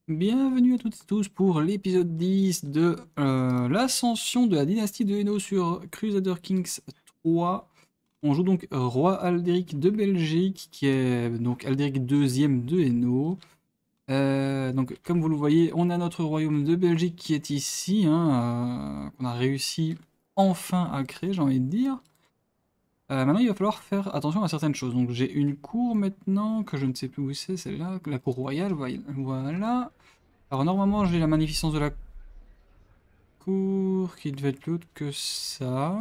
Bienvenue à toutes et tous pour l'épisode 10 de l'ascension de la dynastie de Hainaut sur Crusader Kings 3. On joue donc roi Aldéric de Belgique, qui est donc Aldéric II de Hainaut. Donc comme vous le voyez, on a notre royaume de Belgique qui est ici, hein, qu'on a réussi enfin à créer, j'ai envie de dire. Maintenant, il va falloir faire attention à certaines choses. Donc j'ai une cour maintenant, que je ne sais plus où c'est, celle-là, la cour royale, voilà. Alors normalement j'ai la magnificence de la cour qui devait être plus haute que ça.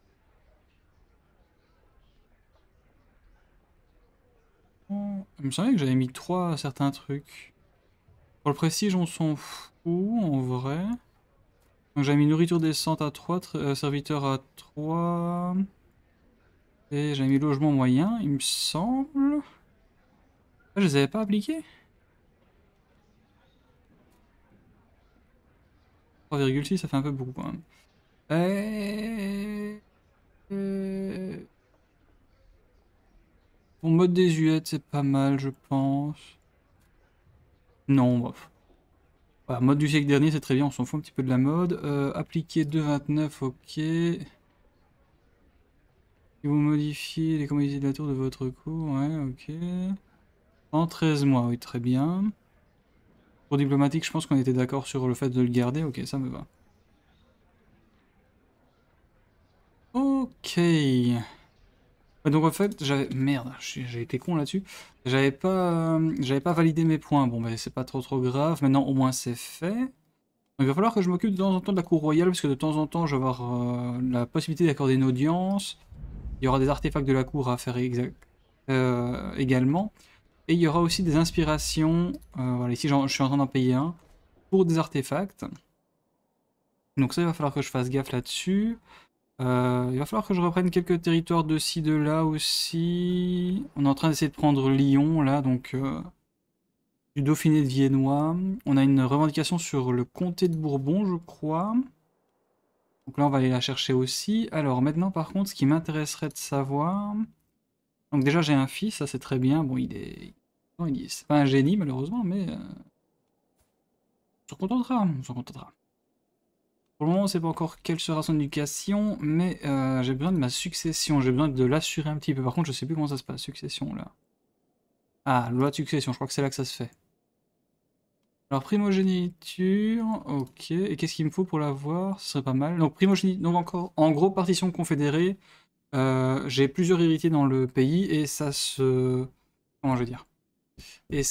Oh, il me semblait que j'avais mis 3 à certains trucs. Pour le prestige on s'en fout en vrai. Donc j'avais mis nourriture décente à 3, serviteur à 3. Et j'avais mis logement moyen, il me semble. Ah, je les avais pas appliqués? 3,6 ça fait un peu beaucoup quand même. Et... Pour mode désuète c'est pas mal je pense. Non, bof. Voilà, mode du siècle dernier, c'est très bien, on s'en fout un petit peu de la mode. Appliquer 2,29, ok. Si vous modifiez les commodités de la tour de votre cours, ouais, ok. En 13 mois, oui, très bien. Pour diplomatique, je pense qu'on était d'accord sur le fait de le garder, ok, ça me va. Ok. Ouais, donc en fait, j'avais... Merde, j'ai été con là-dessus. J'avais pas validé mes points, bon, bah c'est pas trop grave, maintenant au moins c'est fait. Donc, il va falloir que je m'occupe de temps en temps de la cour royale, parce que de temps en temps, je vais avoir la possibilité d'accorder une audience. Il y aura des artefacts de la cour à faire également. Et il y aura aussi des inspirations. Voilà, ici, je suis en train d'en payer un pour des artefacts. Donc ça, il va falloir que je fasse gaffe là-dessus. Il va falloir que je reprenne quelques territoires de ci, de là aussi. On est en train d'essayer de prendre Lyon, là, donc du Dauphiné de Viennois. On a une revendication sur le comté de Bourbon, je crois. Donc là, on va aller la chercher aussi. Alors maintenant, par contre, ce qui m'intéresserait de savoir... Donc déjà, j'ai un fils, ça c'est très bien. Bon, il est... Non, c'est pas un génie, malheureusement, mais... on s'en contentera, on s'en contentera. Pour le moment, on sait pas encore quelle sera son éducation, mais j'ai besoin de ma succession. J'ai besoin de l'assurer un petit peu. Par contre, je sais plus comment ça se passe, succession, là. Ah, loi de succession, je crois que c'est là que ça se fait. Alors, primogéniture, ok. Et qu'est-ce qu'il me faut pour l'avoir? Ce serait pas mal. Donc, primogéniture, donc encore, en gros, partition confédérée. J'ai plusieurs héritiers dans le pays et ça se... Comment je veux dire? Et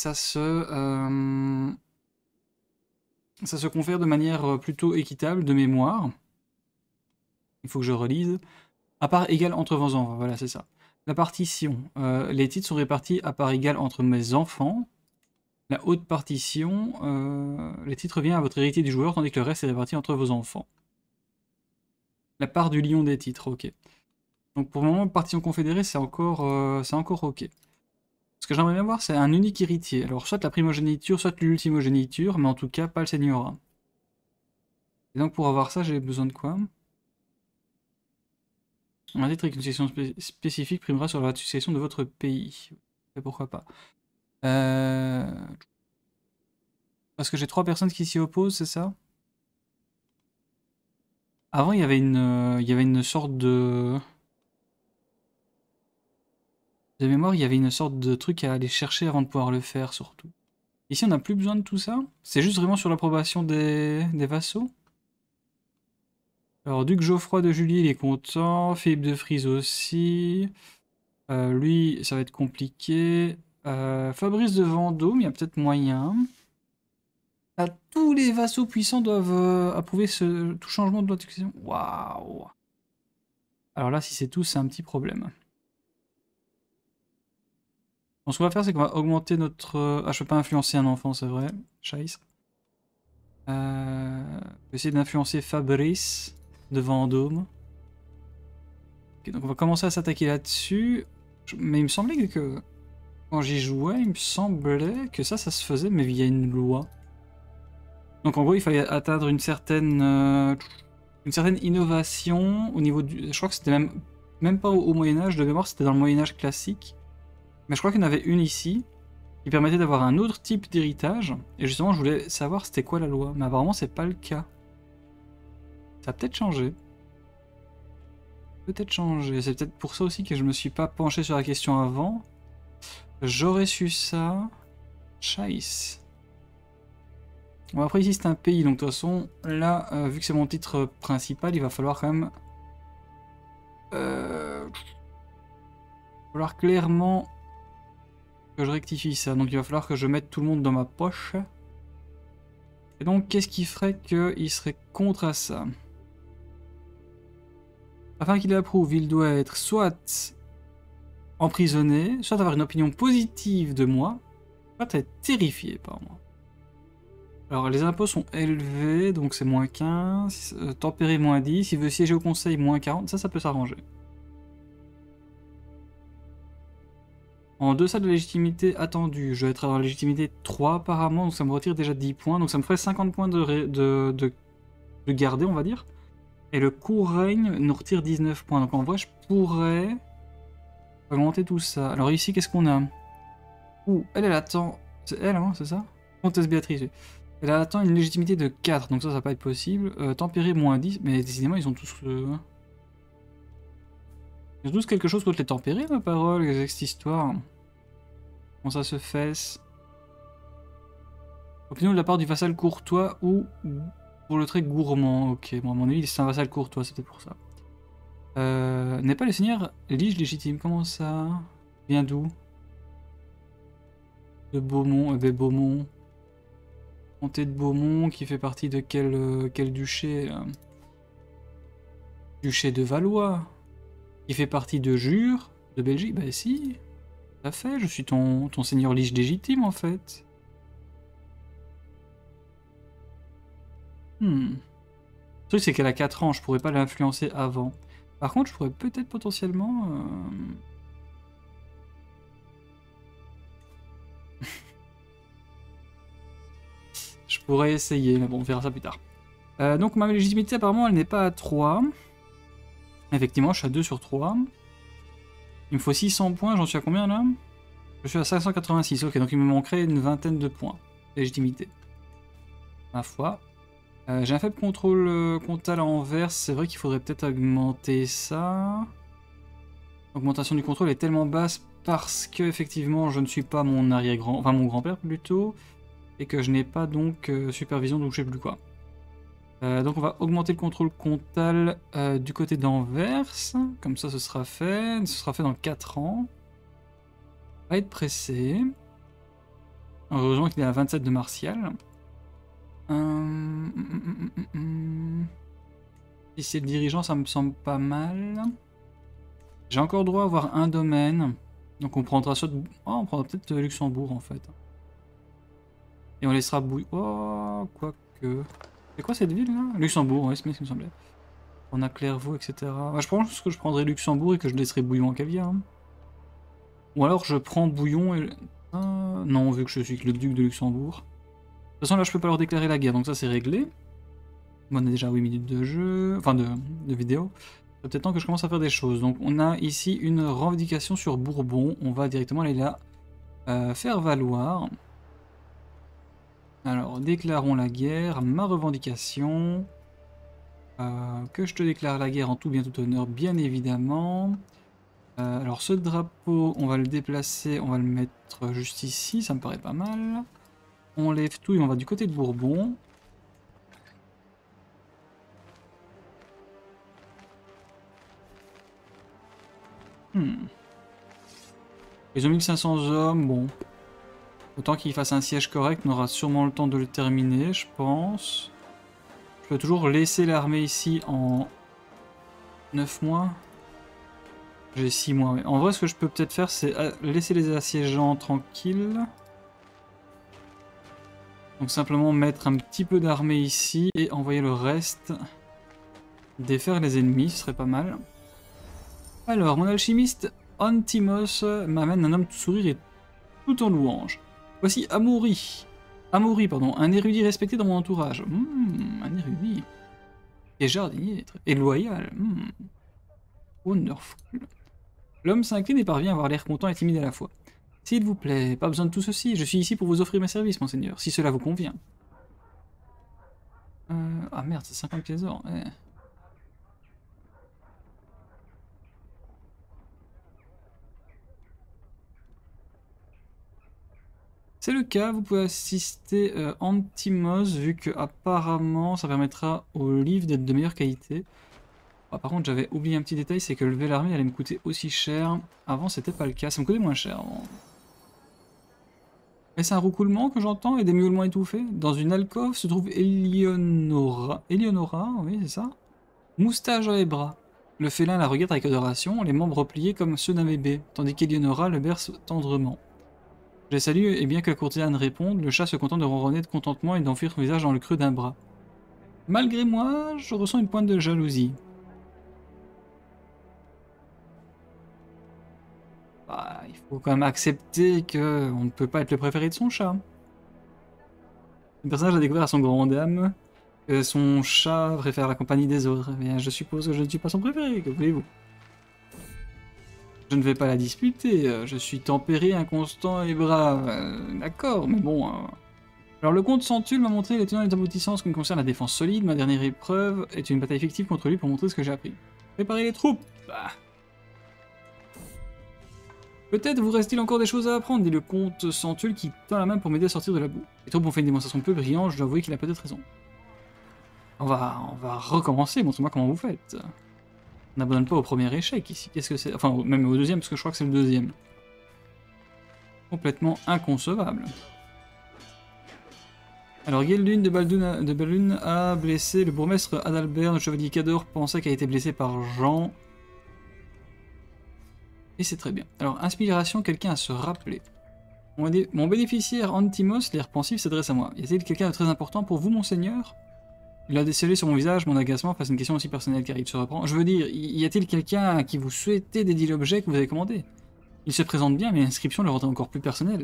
ça se confère de manière plutôt équitable, de mémoire. Il faut que je relise. À part égale entre vos enfants, voilà, c'est ça. La partition. Les titres sont répartis à part égale entre mes enfants. La haute partition, les titres reviennent à votre héritier du joueur, tandis que le reste est réparti entre vos enfants. La part du lion des titres, ok. Donc pour le moment, partition confédérée, c'est encore ok. Ce que j'aimerais bien voir, c'est un unique héritier. Alors, soit la primogéniture, soit l'ultimogéniture, mais en tout cas, pas le seignorat. Et donc, pour avoir ça, j'ai besoin de quoi? Un titre avec une succession spécifique primera sur la succession de votre pays. Et pourquoi pas. Parce que j'ai 3 personnes qui s'y opposent, c'est ça? Avant, il y avait une sorte de mémoire, il y avait une sorte de truc à aller chercher avant de pouvoir le faire, surtout. Ici, on n'a plus besoin de tout ça? C'est juste vraiment sur l'approbation des vassaux? Alors, Duc Geoffroy de Julie, il est content. Philippe de Frise aussi. Lui, ça va être compliqué. Fabrice de Vendôme, il y a peut-être moyen. Ah, tous les vassaux puissants doivent approuver tout changement de loi de succession. Waouh! Alors là, si c'est tout, c'est un petit problème. Donc, ce qu'on va faire, c'est qu'on va augmenter notre... Ah, je peux pas influencer un enfant, c'est vrai. Scheiße. Je vais essayer d'influencer Fabrice de Vendôme. Ok, donc on va commencer à s'attaquer là-dessus. Mais il me semblait que quand j'y jouais, il me semblait que ça se faisait, mais via une loi. Donc en gros, il fallait atteindre une certaine innovation au niveau du... Je crois que c'était même pas au Moyen-Âge, de mémoire, c'était dans le Moyen-Âge classique. Mais je crois qu'il y en avait une ici. qui permettait d'avoir un autre type d'héritage. Et justement, je voulais savoir c'était quoi la loi. Mais apparemment, c'est pas le cas. Ça a peut-être changé. Peut-être changé. C'est peut-être pour ça aussi que je me suis pas penché sur la question avant. J'aurais su ça. Scheiss. Bon, après, ici, c'est un pays. Donc, de toute façon, là, vu que c'est mon titre principal, il va falloir quand même... Il va falloir clairement que je rectifie ça. Donc, il va falloir que je mette tout le monde dans ma poche. Et donc, qu'est-ce qui ferait qu'il serait contre à ça? Afin qu'il approuve, il doit être soit emprisonné, soit avoir une opinion positive de moi, soit être terrifié par moi. Alors les impôts sont élevés, donc c'est moins 15, tempéré moins 10, il veut siéger au conseil moins 40, ça peut s'arranger. En deçà de la légitimité attendue, je vais être dans la légitimité 3 apparemment, donc ça me retire déjà 10 points, donc ça me ferait 50 points de garder, on va dire. Et le court règne nous retire 19 points, donc en vrai je pourrais augmenter tout ça. Alors ici, qu'est-ce qu'on a? Ouh, elle attend... C'est elle, hein, c'est ça? Comtesse Béatrice, oui. Elle attend une légitimité de 4, donc ça va pas être possible. Tempéré moins 10, mais décidément ils ont tous... Ils ont tous quelque chose contre les tempérés, ma parole, avec cette histoire. Comment ça se fait? Opinion de la part du vassal courtois ou pour le trait gourmand. Ok, bon à mon avis c'est un vassal courtois, c'était pour ça. N'est pas le seigneur lige légitime, comment ça? Vient d'où? De Beaumont, Beaumont. Comté de Beaumont qui fait partie de quel duché là? Duché de Valois. Qui fait partie de Jure, de Belgique. Bah si, tout à fait, je suis ton seigneur lige légitime en fait. Le truc c'est qu'elle a 4 ans, je pourrais pas l'influencer avant. Par contre je pourrais peut-être potentiellement... Je pourrais essayer, mais bon, on verra ça plus tard. Donc ma légitimité, apparemment, elle n'est pas à 3. Effectivement, je suis à 2 sur 3. Il me faut 600 points, j'en suis à combien, là? Je suis à 586, ok, donc il me manquerait une vingtaine de points. Légitimité. Ma foi. J'ai un faible contrôle comptable à Anvers, c'est vrai qu'il faudrait peut-être augmenter ça. L'augmentation du contrôle est tellement basse parce que, effectivement, je ne suis pas mon arrière-grand... Enfin, mon grand-père, plutôt. Et que je n'ai pas donc supervision, donc je sais plus quoi. Donc on va augmenter le contrôle comptable du côté d'Anvers, comme ça ce sera fait dans 4 ans. On va être pressé. Heureusement qu'il est à 27 de martial. Si c'est le dirigeant, ça me semble pas mal. J'ai encore droit à avoir un domaine, donc on prendra soit... Oh, on prendra peut-être Luxembourg en fait. Et on laissera bouillir. Oh, quoique. C'est quoi cette ville là? Luxembourg, ouais, c'est bien ce qui me semblait. On a Clairvaux, etc. Ouais, je pense que je prendrai Luxembourg et que je laisserai Bouillon en caviar. Hein. Ou alors je prends Bouillon et. Non, vu que je suis le duc de Luxembourg. De toute façon, là je peux pas leur déclarer la guerre, donc ça c'est réglé. Bon, on a déjà 8 minutes de jeu. Enfin, de vidéo. C'est peut-être temps que je commence à faire des choses. Donc on a ici une revendication sur Bourbon. On va directement aller là. Faire valoir. Alors, déclarons la guerre, ma revendication. Que je te déclare la guerre en tout bien tout honneur, bien évidemment. Alors, ce drapeau, on va le déplacer, on va le mettre juste ici, ça me paraît pas mal. On lève tout et on va du côté de Bourbon. Ils ont 1500 hommes, bon. Autant qu'ils fassent un siège correct, on aura sûrement le temps de le terminer, je pense. Je peux toujours laisser l'armée ici en 9 mois. J'ai 6 mois. En vrai, ce que je peux peut-être faire, c'est laisser les assiégeants tranquilles. Donc simplement mettre un petit peu d'armée ici et envoyer le reste défaire les ennemis, ce serait pas mal. Alors, mon alchimiste Antimos m'amène un homme tout sourire et tout en louange. Voici Amaury. Amaury, pardon, un érudit respecté dans mon entourage. Un érudit. Et jardinier, et loyal. Wonderful. L'homme s'incline et parvient à avoir l'air content et timide à la fois. S'il vous plaît, pas besoin de tout ceci, je suis ici pour vous offrir mes services, monseigneur, si cela vous convient. Ah merde, c'est 50 pièces d'or. Eh. C'est le cas, vous pouvez assister Antimos, vu que apparemment ça permettra au livre d'être de meilleure qualité. Ah, par contre, j'avais oublié un petit détail, c'est que lever l'armée allait me coûter aussi cher. Avant, c'était pas le cas, ça me coûtait moins cher avant. Mais c'est un roucoulement que j'entends et des miaulements étouffés. Dans une alcôve se trouve Eleonora. Eleonora, oui, c'est ça. Moustache à les bras. Le félin la regarde avec adoration, les membres repliés comme ceux d'un bébé, tandis qu'Eleonora le berce tendrement. Je les salue et bien que la courtisane réponde, le chat se contente de ronronner de contentement et d'enfuir son visage dans le creux d'un bras. Malgré moi, je ressens une pointe de jalousie. Bah, il faut quand même accepter que on ne peut pas être le préféré de son chat. Le personnage a découvert à son grand dame que son chat préfère la compagnie des autres. Mais je suppose que je ne suis pas son préféré, que voulez-vous? Je ne vais pas la disputer, je suis tempéré, inconstant et brave. D'accord, mais bon... Alors le comte Centule m'a montré les tenants et les aboutissants en ce qui concerne la défense solide. Ma dernière épreuve est une bataille fictive contre lui pour montrer ce que j'ai appris. Préparez les troupes. Bah. Peut-être vous reste-t-il encore des choses à apprendre, dit le comte Centule qui tend la main pour m'aider à sortir de la boue. Les troupes ont fait une démonstration peu brillante, je dois avouer qu'il a peut-être raison. On va recommencer, montrez-moi comment vous faites. On n'abandonne pas au premier échec ici, qu'est-ce que c'est? Enfin, même au deuxième, parce que je crois que c'est le deuxième. Complètement inconcevable. Alors, Geldune de Balduin a blessé le bourgmestre Adalbert, le chevalier Cador pensait qu'il a été blessé par Jean. Et c'est très bien. Alors, inspiration, quelqu'un à se rappeler. Mon bénéficiaire Antimos, l'air pensif, s'adresse à moi. Y a-t-il quelqu'un de très important pour vous, monseigneur? Il a décelé sur mon visage mon agacement face à une question aussi personnelle car il se reprend. Je veux dire, y a-t-il quelqu'un à qui vous souhaitez dédier l'objet que vous avez commandé? Il se présente bien, mais l'inscription le rendrait encore plus personnel.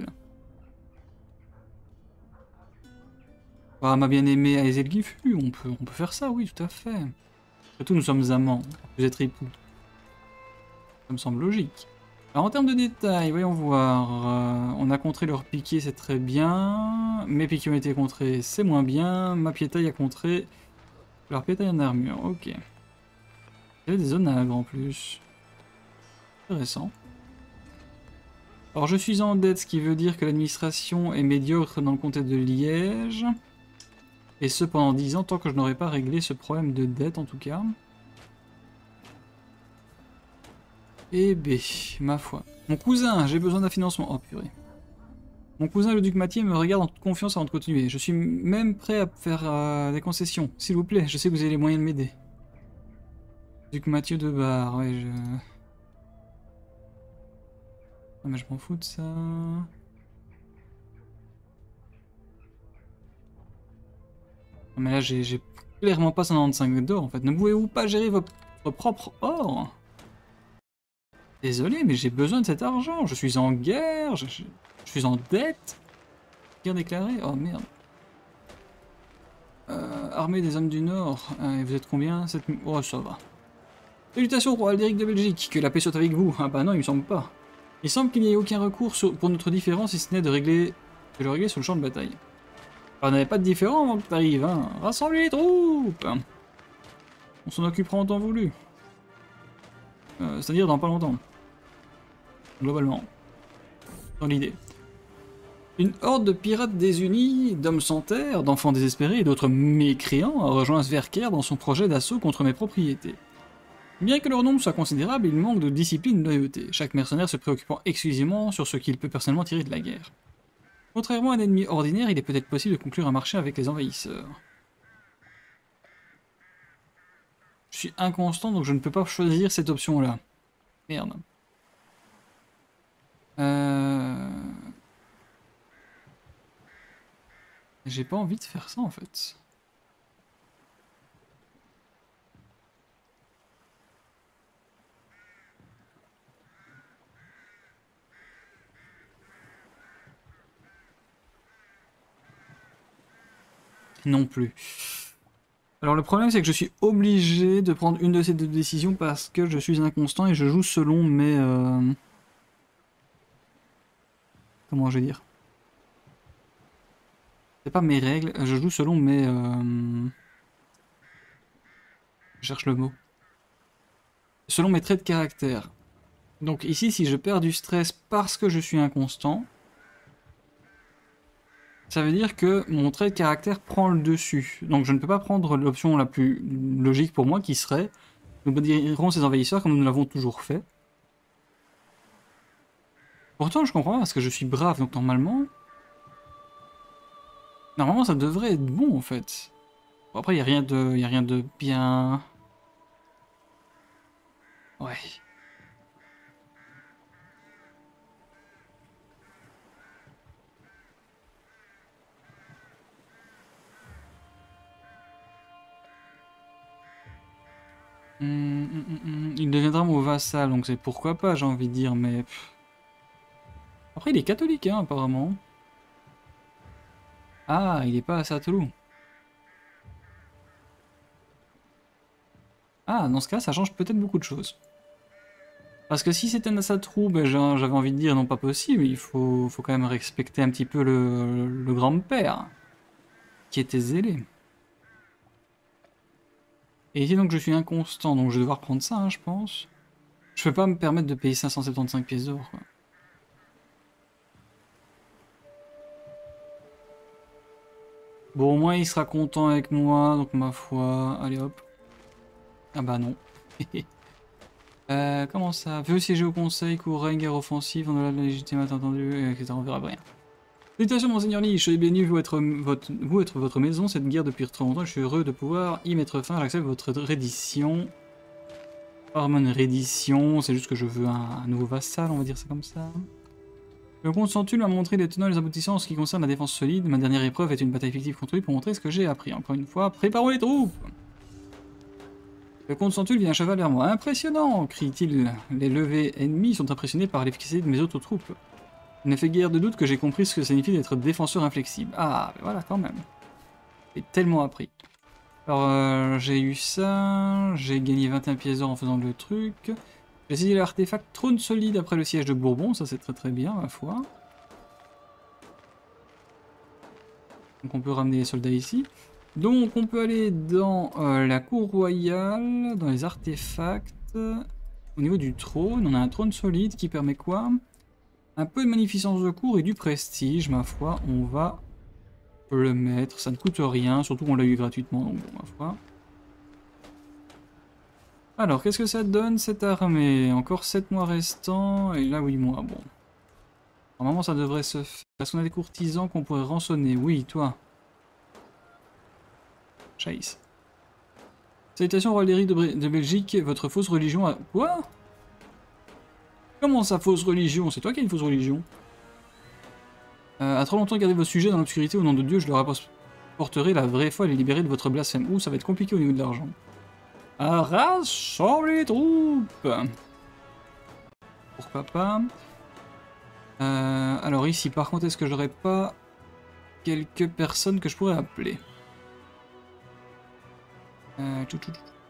Ah, ma bien-aimée Aezel Gifu, on peut faire ça, oui, tout à fait. Surtout, nous sommes amants, vous êtes époux. Ça me semble logique. Alors, en termes de détails, voyons voir. On a contré leur piqué, c'est très bien. Mes piquets ont été contrés, c'est moins bien. Ma piétaille a contré leur piétaille en armure, ok. Il y avait des zones à en plus. Intéressant. Alors, je suis en dette, ce qui veut dire que l'administration est médiocre dans le comté de Liège. Et ce pendant 10 ans, tant que je n'aurai pas réglé ce problème de dette en tout cas. Eh ben, ma foi. Mon cousin, j'ai besoin d'un financement. Oh purée. Mon cousin le duc Mathieu me regarde en toute confiance avant de continuer. Je suis même prêt à faire des concessions. S'il vous plaît, je sais que vous avez les moyens de m'aider. Duc Mathieu de Bar, ouais je... Ah mais je m'en fous de ça... Non mais là j'ai clairement pas 195 d'or en fait. Ne pouvez-vous pas gérer votre propre or? Désolé mais j'ai besoin de cet argent. Je suis en guerre, je suis en dette. Guerre déclarée? Oh merde. Armée des hommes du Nord. Et vous êtes combien? 7000. Oh ça va. Salutations roi Aldéric de Belgique. Que la paix soit avec vous. Ah bah non il me semble pas. Il semble qu'il n'y ait aucun recours pour notre différence si ce n'est de le régler sur le champ de bataille. On n'avait pas de différent avant que tu arrives, hein. Rassemblez les troupes. On s'en occupera en temps voulu. C'est-à-dire dans pas longtemps. Globalement. Dans l'idée. Une horde de pirates désunis, d'hommes sans terre, d'enfants désespérés et d'autres mécréants a rejoint Sverker dans son projet d'assaut contre mes propriétés. Bien que leur nombre soit considérable, il manque de discipline et de loyauté, chaque mercenaire se préoccupant exclusivement sur ce qu'il peut personnellement tirer de la guerre. Contrairement à un ennemi ordinaire, il est peut-être possible de conclure un marché avec les envahisseurs. Je suis inconstant, donc je ne peux pas choisir cette option-là. Merde. J'ai pas envie de faire ça, en fait. Non plus. Alors le problème c'est que je suis obligé de prendre une de ces deux décisions parce que je suis inconstant et je joue selon mes... comment je vais dire. C'est pas mes règles, je joue selon mes... Je cherche le mot. Selon mes traits de caractère. Donc ici, si je perds du stress parce que je suis inconstant, ça veut dire que mon trait de caractère prend le dessus. Donc je ne peux pas prendre l'option la plus logique pour moi qui serait nous dirons ces envahisseurs comme nous l'avons toujours fait. Pourtant je comprends pas parce que je suis brave, donc normalement ça devrait être bon en fait. Bon, après il n'y a rien de bien... Ouais. Il deviendra mon vassal, donc c'est pourquoi pas, j'ai envie de dire, mais... Après, il est catholique, hein, apparemment. Ah, il est pas à Saint-Cloud. Ah, dans ce cas, ça change peut-être beaucoup de choses. Parce que si c'était Nassatru, ben, j'avais envie de dire non pas possible, il faut quand même respecter un petit peu le grand-père, qui était zélé. Et ici donc je suis inconstant, donc je vais devoir prendre ça, hein, je pense. Je peux pas me permettre de payer 575 pièces d'or, quoi. Bon, au moins il sera content avec moi, donc ma foi, allez hop. Ah bah non. Comment ça? Veut siéger au conseil, courir une guerre offensive, on a la légitimité attendue, etc. On verra bien. Félicitations, Monseigneur Lee, je suis béni, vous être votre maison, cette guerre depuis très longtemps, je suis heureux de pouvoir y mettre fin, j'accepte votre reddition. Hormone reddition, c'est juste que je veux un nouveau vassal, on va dire ça comme ça. Le comte Centule m'a montré les tenants et les aboutissants en ce qui concerne la défense solide. Ma dernière épreuve est une bataille fictive contre lui pour montrer ce que j'ai appris. Encore une fois, préparons les troupes! Le comte Centule vient à cheval vers moi. Impressionnant! Crie-t-il. Les levées ennemies sont impressionnés par l'efficacité de mes autres troupes. Il ne fait guère de doute que j'ai compris ce que ça signifie d'être défenseur inflexible. Ah, ben voilà, quand même. J'ai tellement appris. Alors, j'ai eu ça. J'ai gagné 21 pièces d'or en faisant le truc. J'ai essayé l'artefact trône solide après le siège de Bourbon. Ça, c'est très très bien, ma foi. Donc, on peut ramener les soldats ici. Donc, on peut aller dans la cour royale, dans les artefacts. Au niveau du trône, on a un trône solide qui permet quoi? Un peu de magnificence de cour et du prestige, ma foi. On va le mettre. Ça ne coûte rien, surtout qu'on l'a eu gratuitement, donc bon, ma foi. Alors, qu'est-ce que ça donne cette armée? Encore 7 mois restants, et là 8 mois, bon. Normalement, ça devrait se faire. Est-ce qu'on a des courtisans qu'on pourrait rançonner? Oui, toi. Chase. Salutations, roi Léric de Belgique, votre fausse religion a... Quoi? Comment ça, fausse religion? C'est toi qui as une fausse religion. A trop longtemps gardé vos sujets dans l'obscurité, au nom de Dieu, je leur apporterai la vraie foi et les libérer de votre blasphème. Ouh, ça va être compliqué au niveau de l'argent. Rassemblez les troupes! Pourquoi pas? Alors ici, par contre, est-ce que j'aurais pas quelques personnes que je pourrais appeler? Je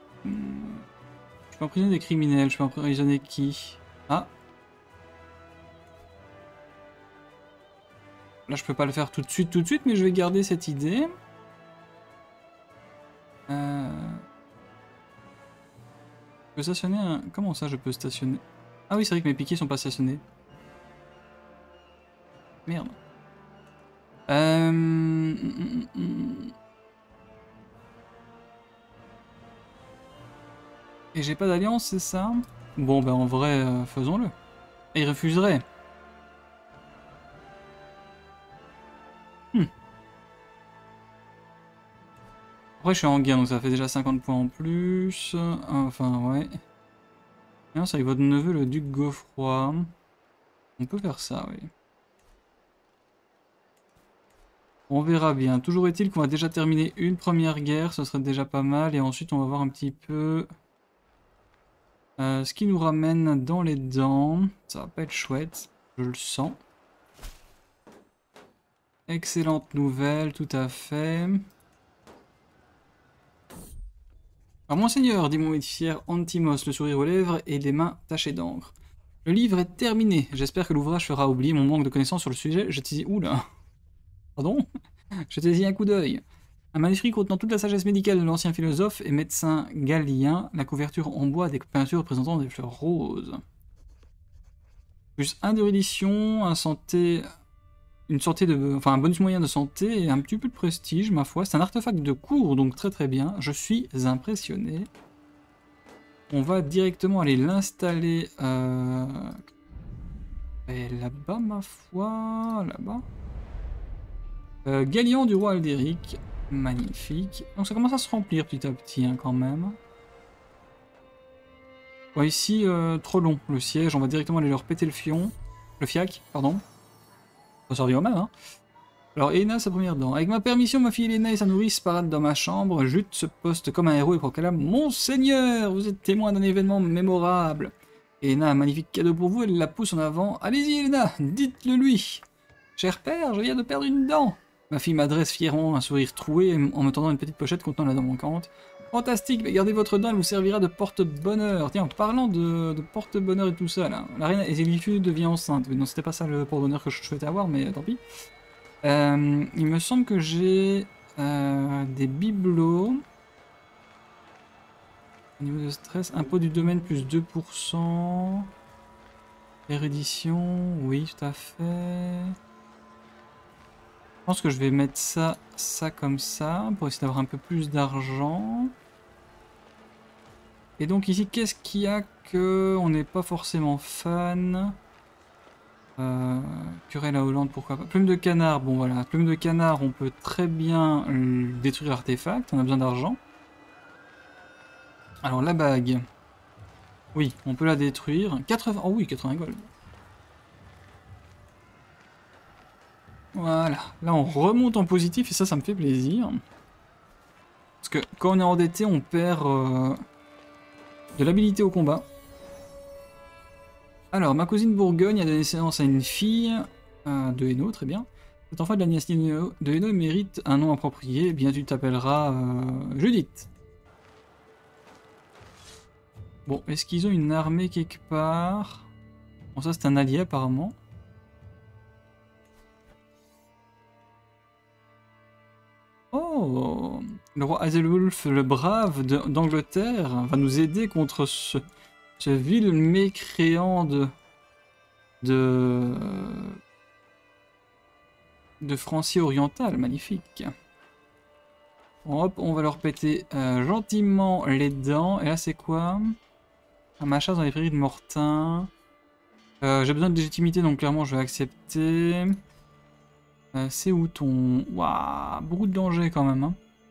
peux emprisonner des criminels, je peux emprisonner qui? Ah! Là, je peux pas le faire tout de suite, mais je vais garder cette idée. Je peux stationner un... Comment ça, je peux stationner? Ah oui, c'est vrai que mes piquets sont pas stationnés. Merde. Et j'ai pas d'alliance, c'est ça? Bon, ben en vrai, faisons-le. Et il refuserait. Après, je suis en guerre, donc ça fait déjà 50 points en plus. Enfin, ouais. Non, c'est avec votre neveu, le duc Geoffroy. On peut faire ça, oui. On verra bien. Toujours est-il qu'on va déjà terminer une première guerre, ce serait déjà pas mal. Et ensuite, on va voir un petit peu ce qui nous ramène dans les dents. Ça va pas être chouette, je le sens. Excellente nouvelle, tout à fait. Alors, monseigneur, dit mon fier Antimos, le sourire aux lèvres et les mains tachées d'encre. Le livre est terminé. J'espère que l'ouvrage fera oublier mon manque de connaissances sur le sujet. Jetez-y... Oula. Pardon. Jetez-y un coup d'œil. Un manuscrit contenant toute la sagesse médicale de l'ancien philosophe et médecin galien, la couverture en bois avec peintures représentant des fleurs roses. Plus 1 de réédition, un bonus moyen de santé et un petit peu de prestige, ma foi. C'est un artefact de cours, donc très très bien. Je suis impressionné. On va directement aller l'installer là-bas, ma foi. Là-bas. Galian du roi Aldéric. Magnifique. Donc ça commence à se remplir petit à petit, hein, quand même. Bon, ici, trop long, le siège. On va directement aller leur péter le fion. Le fiac, pardon. Ça servir au même, hein. Alors, Elena, sa première dent. Avec ma permission, ma fille Elena et sa nourrice paradent dans ma chambre. Jute se poste comme un héros et proclame: Monseigneur, vous êtes témoin d'un événement mémorable. Elena a un magnifique cadeau pour vous, elle la pousse en avant. Allez-y, Elena, dites-le lui. Cher père, je viens de perdre une dent. Ma fille m'adresse fièrement un sourire troué en me tendant une petite pochette contenant la dent manquante. Fantastique, mais gardez votre dent, elle vous servira de porte-bonheur. Tiens, en parlant de porte-bonheur et tout ça, là, la reine Ezélifu devient enceinte. Non, c'était pas ça le porte-bonheur que je souhaitais avoir, mais tant pis. Il me semble que j'ai des bibelots. Au niveau de stress, impôt du domaine plus 2%. Érudition, oui, tout à fait. Je pense que je vais mettre ça comme ça, pour essayer d'avoir un peu plus d'argent. Et donc ici, qu'est-ce qu'il y a que on n'est pas forcément fan? Querelle à Hollande, pourquoi pas. Plume de canard, bon voilà, plume de canard, on peut très bien détruire l'artefact, on a besoin d'argent. Alors la bague, oui, on peut la détruire. 80, oh oui, 80 gold. Voilà, là on remonte en positif et ça me fait plaisir. Parce que quand on est endetté, on perd de l'habilité au combat. Alors, ma cousine Bourgogne a donné naissance à une fille de Hainaut, très bien. Cet enfant de la dynastie de Hainaut mérite un nom approprié. Eh bien, tu t'appelleras Judith. Bon, est-ce qu'ils ont une armée quelque part? Bon, ça c'est un allié apparemment. Oh, le roi Azelwulf le Brave d'Angleterre va nous aider contre ce vil mécréant de Francie oriental, magnifique. Bon, hop, on va leur péter gentiment les dents. Et là, c'est quoi? Un machin dans les prairies de Mortain. J'ai besoin de légitimité, donc clairement, je vais accepter. C'est où ton... Waouh, beaucoup de danger quand même, hein.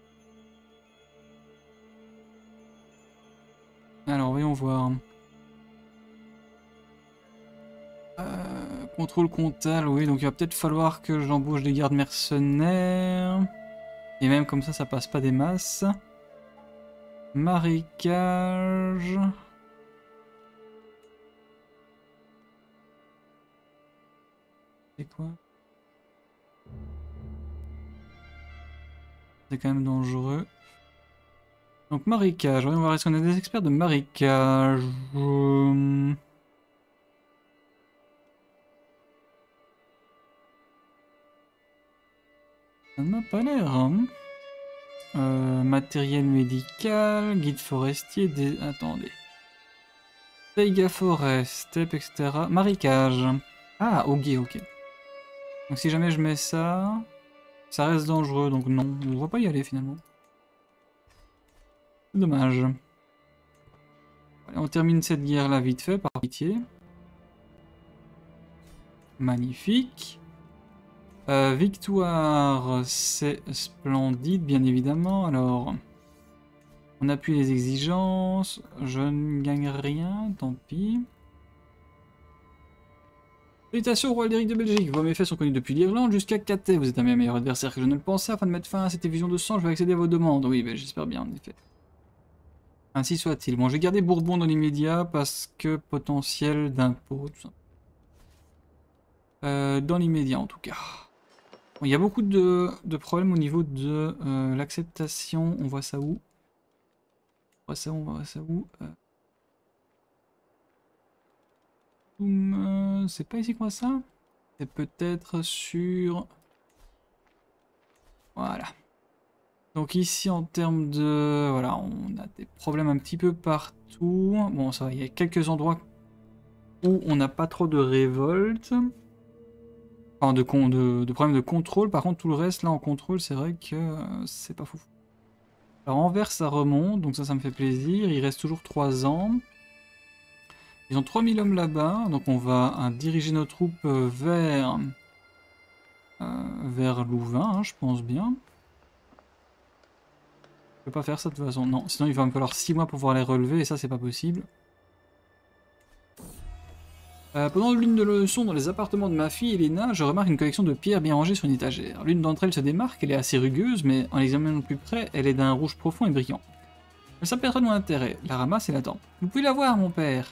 Alors, voyons voir. Contrôle comptable, oui, donc il va peut-être falloir que j'embauche des gardes mercenaires. Et même comme ça passe pas des masses. Marécage. C'est quoi? C'est quand même dangereux. Donc marécage, voyons voir, est-ce qu'on a des experts de marécage? Ça n'a pas l'air, hein. Matériel médical, guide forestier, attendez. Taiga forest, steppe, etc. Marécage. Ah, ok, ok. Donc si jamais je mets ça, ça reste dangereux, donc non, on ne va pas y aller finalement. Dommage. Allez, on termine cette guerre là vite fait, par pitié. Magnifique. Victoire, c'est splendide, bien évidemment. Alors, on appuie les exigences. Je ne gagne rien, tant pis. Salutations au roi Aldéric de Belgique. Vos méfaits sont connus depuis l'Irlande jusqu'à Cathay. Vous êtes un meilleur adversaire que je ne le pensais. Afin de mettre fin à cette effusion de sang, je vais accéder à vos demandes. Oui, ben, j'espère bien, en effet. Ainsi soit-il. Bon, je vais garder Bourbon dans l'immédiat parce que potentiel d'impôt, tout ça. Dans l'immédiat, en tout cas. Bon, il y a beaucoup de problèmes au niveau de l'acceptation. On voit ça où? On voit ça où? C'est pas ici qu'on a ça? C'est peut-être sur... Voilà. Donc ici en termes de... Voilà, on a des problèmes un petit peu partout. Bon, ça va, il y a quelques endroits où on n'a pas trop de révolte. Enfin, de problèmes de contrôle. Par contre, tout le reste, là, en contrôle, c'est vrai que c'est pas fou. Alors, Anvers, ça remonte, donc ça me fait plaisir. Il reste toujours 3 ans. Ils ont 3000 hommes là-bas, donc on va diriger nos troupes vers Louvain, hein, je pense bien. Je peux pas faire ça de toute façon, non. Sinon, il va me falloir 6 mois pour pouvoir les relever, et ça, c'est pas possible. Pendant l'une de leçons dans les appartements de ma fille Elena, je remarque une collection de pierres bien rangées sur une étagère. L'une d'entre elles se démarque, elle est assez rugueuse, mais en l'examinant de plus près, elle est d'un rouge profond et brillant. Elle s'appelle mon intérêt, la ramasse et l'attend. Vous pouvez la voir, mon père.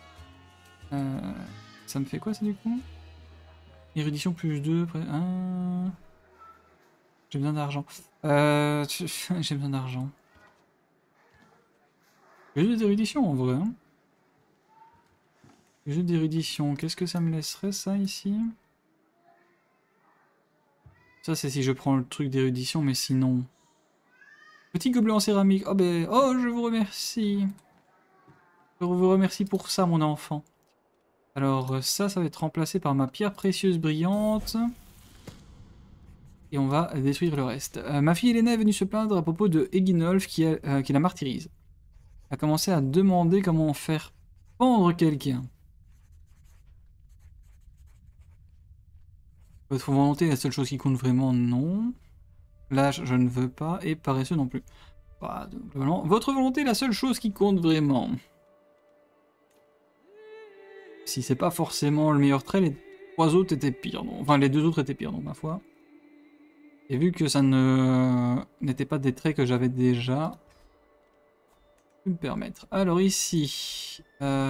Ça me fait quoi ça du coup? Érudition plus 2, j'ai besoin d'argent. J'ai besoin d'argent. J'ai juste d'érudition en vrai. Hein. Jeu d'érudition, qu'est-ce que ça me laisserait ça ici? Ça c'est si je prends le truc d'érudition, mais sinon... Petit gobelet en céramique, oh ben... Oh je vous remercie. Je vous remercie pour ça mon enfant. Alors ça va être remplacé par ma pierre précieuse brillante. Et on va détruire le reste. Ma fille Elena est venue se plaindre à propos de Eginolf qui la martyrise. Elle a commencé à demander comment faire pendre quelqu'un. Votre volonté est la seule chose qui compte vraiment, non. L'âge, je ne veux pas, et paresseux non plus. Bah, globalement, votre volonté est la seule chose qui compte vraiment. Si c'est pas forcément le meilleur trait, les 3 autres étaient pires. Donc, enfin, les 2 autres étaient pires, donc ma foi. Et vu que ça n'était pas des traits que j'avais déjà, je peux me permettre. Alors ici...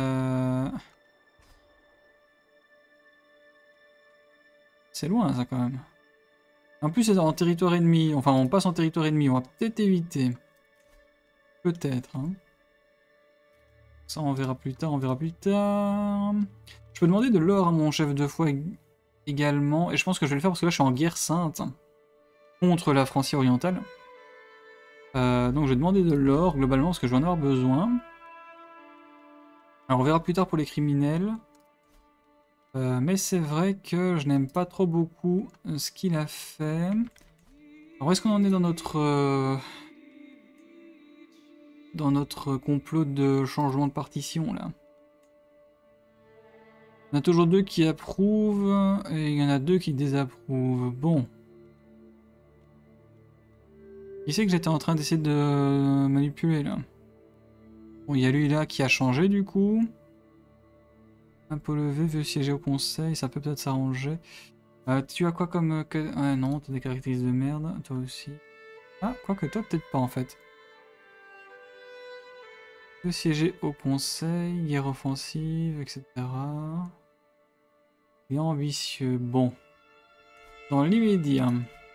C'est loin ça quand même. En plus c'est en territoire ennemi, enfin on passe en territoire ennemi, on va peut-être éviter. Peut-être. Hein. Ça on verra plus tard, on verra plus tard. Je peux demander de l'or à mon chef de foi également, et je pense que je vais le faire parce que là je suis en guerre sainte contre la Francie orientale. Donc je vais demander de l'or globalement parce que je vais en avoir besoin. Alors on verra plus tard pour les criminels. Mais c'est vrai que je n'aime pas trop beaucoup ce qu'il a fait. Alors où est-ce qu'on en est dans notre complot de changement de partition là? Il y en a toujours 2 qui approuvent et il y en a 2 qui désapprouvent. Bon. Qui c'est que j'étais en train d'essayer de manipuler là? Bon, il y a lui là qui a changé du coup. Impôt levé, veut siéger au conseil, ça peut peut-être s'arranger. Tu as quoi comme... Ah non, t'as des caractéristiques de merde, toi aussi. Ah, quoique toi peut-être pas en fait. Veut siéger au conseil, guerre offensive, etc. Et ambitieux, bon. Dans l'immédiat.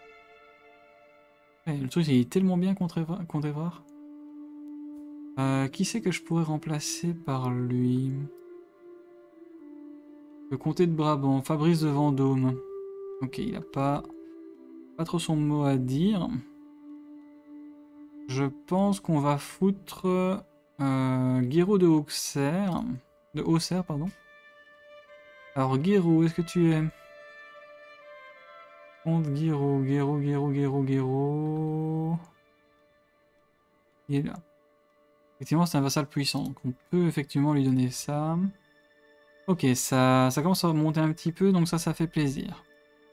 Le truc il est tellement bien contre Évrard. Qui c'est que je pourrais remplacer par lui? Le comté de Brabant, Fabrice de Vendôme. Ok, il a pas trop son mot à dire. Je pense qu'on va foutre Guiraud de Auxerre. De Auxerre, pardon. Alors Guiraud, où est-ce que tu es? Comte Guiraud. Il est là. Effectivement, c'est un vassal puissant, donc on peut effectivement lui donner ça. Ok, ça commence à remonter un petit peu, donc ça fait plaisir.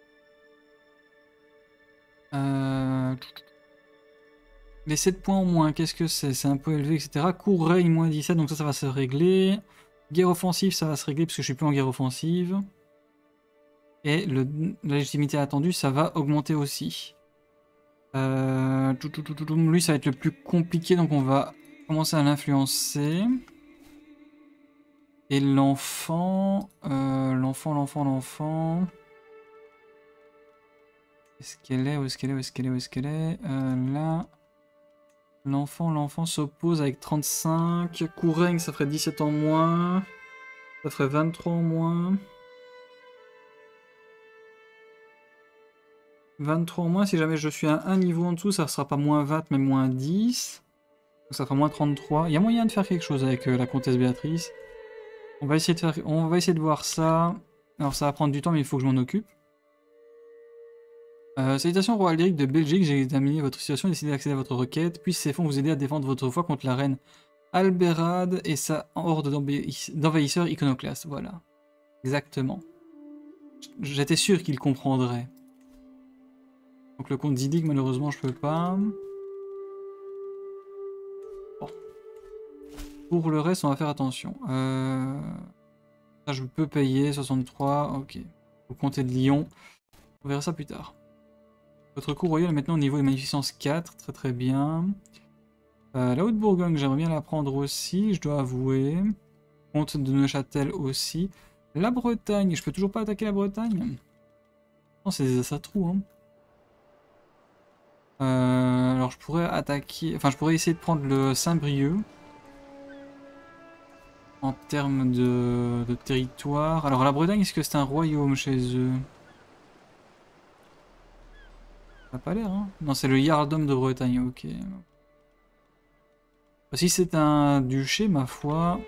Les 7 points en moins, qu'est-ce que c'est? C'est un peu élevé, etc. Cours règne, moins 17, donc ça va se régler. Guerre offensive, ça va se régler parce que je suis plus en guerre offensive. Et la légitimité attendue, ça va augmenter aussi. Lui, ça va être le plus compliqué, donc on va commencer à l'influencer. Et l'enfant... l'enfant... Est-ce qu'elle est? Où est-ce qu'elle est? Là... L'enfant s'oppose avec 35. Courrègne, ça ferait 17 en moins. Ça ferait 23 en moins. 23 en moins, si jamais je suis à un niveau en dessous, ça ne sera pas moins 20 mais moins 10. Donc ça fera moins 33. Il y a moyen de faire quelque chose avec la comtesse Béatrice. On va essayer de voir ça. Alors ça va prendre du temps mais il faut que je m'en occupe. Salutations roi Aldéric de Belgique, j'ai examiné votre situation et décidé d'accéder à votre requête. Puissent ces fonds vous aider à défendre votre foi contre la reine Albérade et sa horde d'envahisseurs iconoclastes. Voilà. Exactement. J'étais sûr qu'il comprendrait. Donc le compte Didig, malheureusement, je peux pas. Bon. Pour le reste, on va faire attention. Ça, je peux payer 63. Ok. Au comté de Lyon. On verra ça plus tard. Votre cour royale est maintenant au niveau de magnificence 4. Très très bien. La Haute-Bourgogne, j'aimerais bien la prendre aussi, je dois avouer. Comte de Neuchâtel aussi. La Bretagne, je peux toujours pas attaquer la Bretagne? Non, c'est des assatrous, hein. Alors je pourrais attaquer... Enfin, je pourrais essayer de prendre le Saint-Brieuc. En termes de territoire. Alors la Bretagne, est-ce que c'est un royaume chez eux? Ça n'a pas l'air, hein. Non, c'est le Jarldom de Bretagne, ok. Si c'est un duché, ma foi,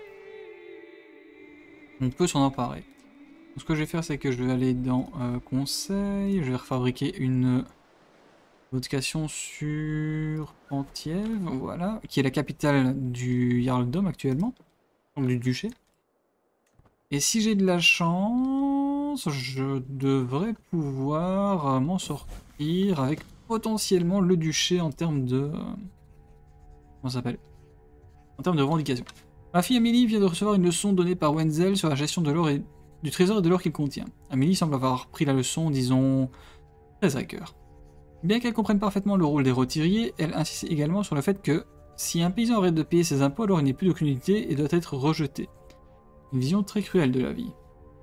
on peut s'en emparer. Donc, ce que je vais faire, c'est que je vais aller dans Conseil, je vais refabriquer une vocation sur Penthièvre, voilà, qui est la capitale du Jarldom actuellement, donc du duché. Et si j'ai de la chance, je devrais pouvoir m'en sortir avec potentiellement le duché en termes de... comment ça s'appelle? En termes de revendication. Ma fille Amélie vient de recevoir une leçon donnée par Wenzel sur la gestion de l'or et du trésor et de l'or qu'il contient. Amélie semble avoir pris la leçon, disons, très à cœur. Bien qu'elle comprenne parfaitement le rôle des roturiers, elle insiste également sur le fait que si un paysan arrête de payer ses impôts, alors il n'est plus d'aucune utilité et doit être rejeté. Une vision très cruelle de la vie.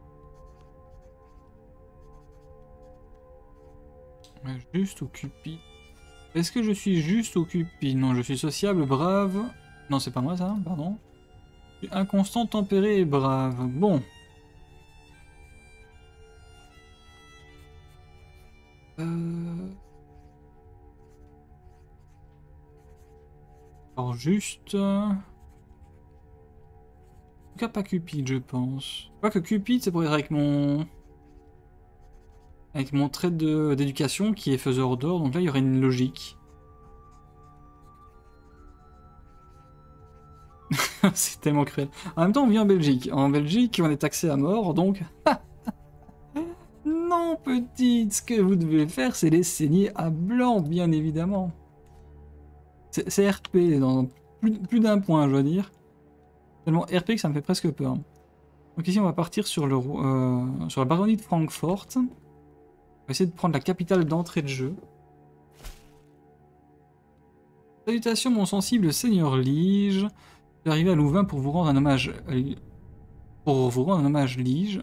Juste ou cupide? Est-ce que je suis juste ou cupide? Non, je suis sociable, brave... Non, c'est pas moi ça, pardon. Inconstant, tempéré et brave. Bon. Alors juste... En tout cas pas Cupid, je pense. Quoique Cupid, c'est pour être avec mon... Avec mon trait d'éducation qui est faiseur d'or, donc là il y aurait une logique. C'est tellement cruel. En même temps, on vit en Belgique. En Belgique, on est taxé à mort, donc... Non, petite, ce que vous devez faire, c'est les saigner à blanc, bien évidemment. C'est RP, dans plus d'un point, je dois dire. Tellement RP que ça me fait presque peur. Donc ici, on va partir sur la baronnie de Francfort. On va essayer de prendre la capitale d'entrée de jeu. Salutations, mon sensible seigneur Lige. Je suis arrivé à Louvain pour vous rendre un hommage... Lige.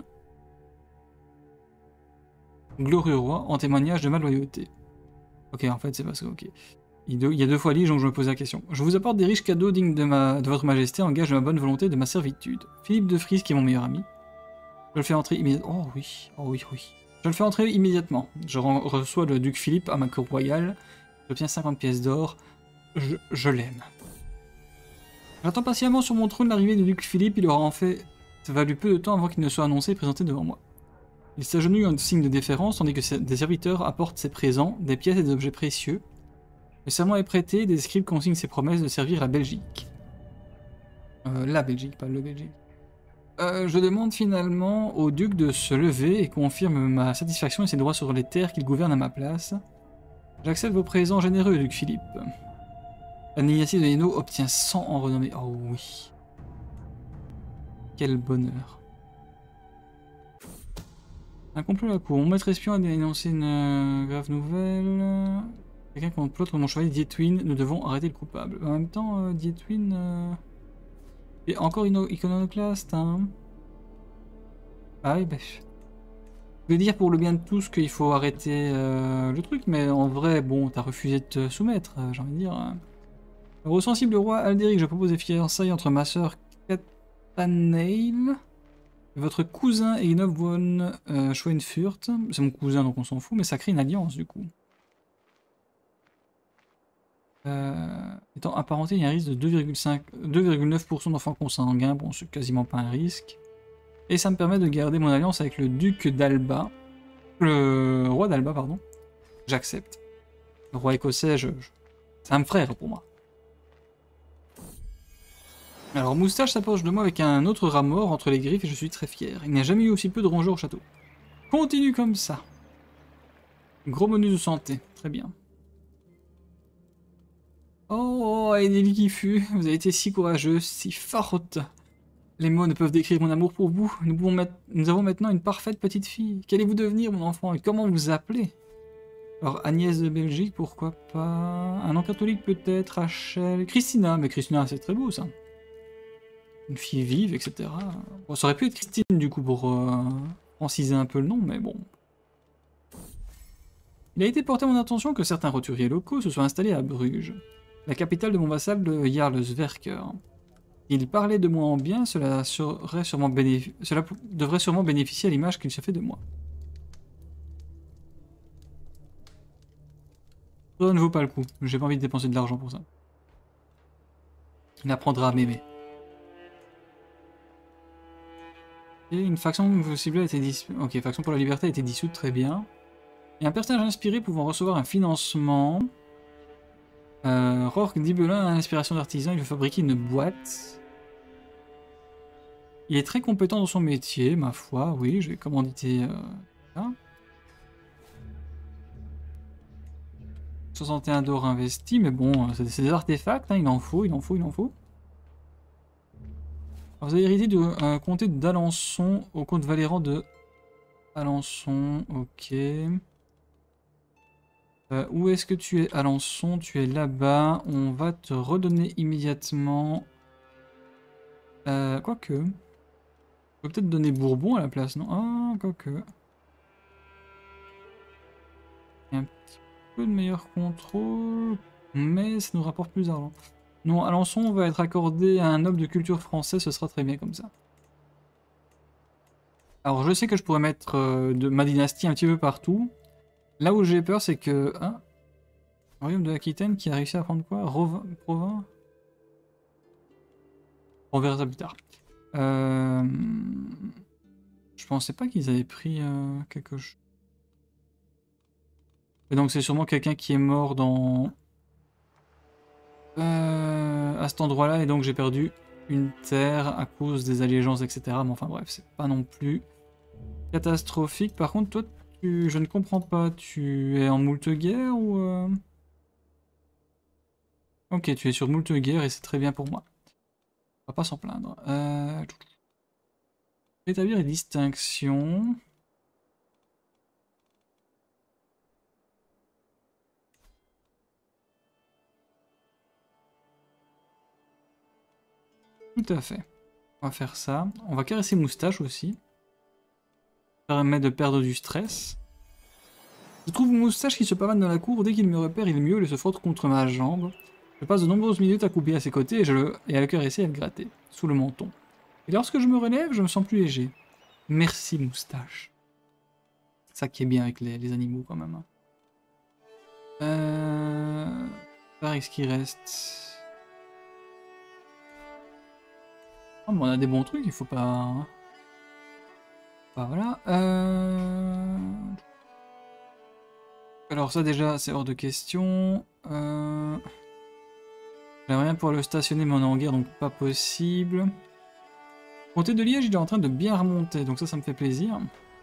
Glorieux roi, en témoignage de ma loyauté. Ok, en fait, c'est parce que... Ok. Il y a deux fois Lige, donc je me pose la question. Je vous apporte des riches cadeaux dignes de votre majesté, en gage de ma bonne volonté et de ma servitude. Philippe de Frise, qui est mon meilleur ami. Je le fais entrer immédiatement. Oh oui, oh oui, oui. Je le fais entrer immédiatement. Je reçois le duc Philippe à ma cour royale. J'obtiens 50 pièces d'or. Je l'aime. J'attends patiemment sur mon trône l'arrivée du duc Philippe. Il aura en fait valu peu de temps avant qu'il ne soit annoncé et présenté devant moi. Il s'agenouille en signe de déférence, tandis que des serviteurs apportent ses présents, des pièces et des objets précieux. Le serment est prêté, des scribes consignent ses promesses de servir la Belgique. La Belgique, pas le Belgique. Je demande finalement au duc de se lever et confirme ma satisfaction et ses droits sur les terres qu'il gouverne à ma place. J'accepte vos présents généreux, duc Philippe. La dynastie de Hainaut obtient 100 en renommée. Oh oui. Quel bonheur. Un complot à la cour. Mon maître espion a dénoncé une grave nouvelle. Quelqu'un complote contre mon chevalier Dietwin. Nous devons arrêter le coupable. En même temps, Dietwin... est encore iconoclaste, hein. Ah oui, bah... Je vais dire pour le bien de tous qu'il faut arrêter le truc, mais en vrai, bon, t'as refusé de te soumettre, j'ai envie de dire. Hein. Au sensible roi Aldéric, je propose des fiançailles entre ma sœur Catanail Votre cousin Eignov von Schoenfurt, c'est mon cousin donc on s'en fout, mais ça crée une alliance du coup. Étant apparenté, il y a un risque de 2,9% d'enfants consanguins, bon c'est quasiment pas un risque. Et ça me permet de garder mon alliance avec le duc d'Alba, le roi d'Alba pardon. J'accepte. Le roi écossais, c'est un frère pour moi. Alors Moustache s'approche de moi avec un autre rat mort entre les griffes et je suis très fier. Il n'y a jamais eu aussi peu de rongeurs au château. Continue comme ça. Gros bonus de santé, très bien. Oh, Eneli qui fut, vous avez été si courageuse, si forte. Les mots ne peuvent décrire mon amour pour vous. Nous avons maintenant une parfaite petite fille. Qu'allez-vous devenir, mon enfant, et comment vous appelez? Alors, Agnès de Belgique, pourquoi pas? Un nom catholique peut-être, Rachel, Christina, mais Christina c'est très beau ça. Une fille vive, etc. Bon, ça aurait pu être Christine du coup pour franciser un peu le nom, mais bon. Il a été porté à mon attention que certains roturiers locaux se soient installés à Bruges, la capitale de mon vassal le Jarl Sverker. Il parlait de moi en bien, cela devrait sûrement bénéficier à l'image qu'il se fait de moi. Ça ne vaut pas le coup, j'ai pas envie de dépenser de l'argent pour ça. Il apprendra à m'aimer. Et une faction ciblée a été dissoute. Ok, faction pour la liberté a été dissoute, très bien. Il y a un personnage inspiré pouvant recevoir un financement. Rourke Dibelin a l'inspiration d'artisan, il veut fabriquer une boîte. Il est très compétent dans son métier, ma foi, oui, je vais commanditer ça. 61 d'or investi, mais bon, c'est des artefacts, hein, il en faut. Alors, vous avez hérité du comté d'Alençon au comte Valéran de Alençon, ok. Où est-ce que tu es, Alençon? Tu es là-bas. On va te redonner immédiatement. Quoique. On peut peut-être donner Bourbon à la place, non? Ah, quoique. Il y a un petit peu de meilleur contrôle, mais ça nous rapporte plus d'argent. Non, Alençon va être accordé à un noble de culture français, ce sera très bien comme ça. Alors je sais que je pourrais mettre de ma dynastie un petit peu partout. Là où j'ai peur, c'est que... Hein, Royaume de l'Aquitaine qui a réussi à prendre quoi? Provins? On verra ça plus tard. Je pensais pas qu'ils avaient pris quelque chose. Et donc c'est sûrement quelqu'un qui est mort dans... à cet endroit-là, et donc j'ai perdu une terre à cause des allégeances, etc. Mais enfin bref, c'est pas non plus catastrophique. Par contre, toi, je ne comprends pas. Tu es en moult guerre ou... Ok, tu es sur moult guerre et c'est très bien pour moi. On va pas s'en plaindre. Établir les distinctions. Tout à fait. On va faire ça. On va caresser Moustache aussi. Ça permet de perdre du stress. Je trouve Moustache qui se pavane dans la cour. Dès qu'il me repère, il miaule et se frotte contre ma jambe. Je passe de nombreuses minutes à couper à ses côtés et à le caresser et à le gratter, sous le menton. Et lorsque je me relève, je me sens plus léger. Merci Moustache. C'est ça qui est bien avec les animaux quand même. Par ce qui reste... Oh, mais on a des bons trucs, il faut pas... Voilà. Alors ça déjà, c'est hors de question. J'aimerais bien pouvoir le stationner, mais on est en guerre, donc pas possible. Comté de Liège, il est en train de bien remonter, donc ça me fait plaisir.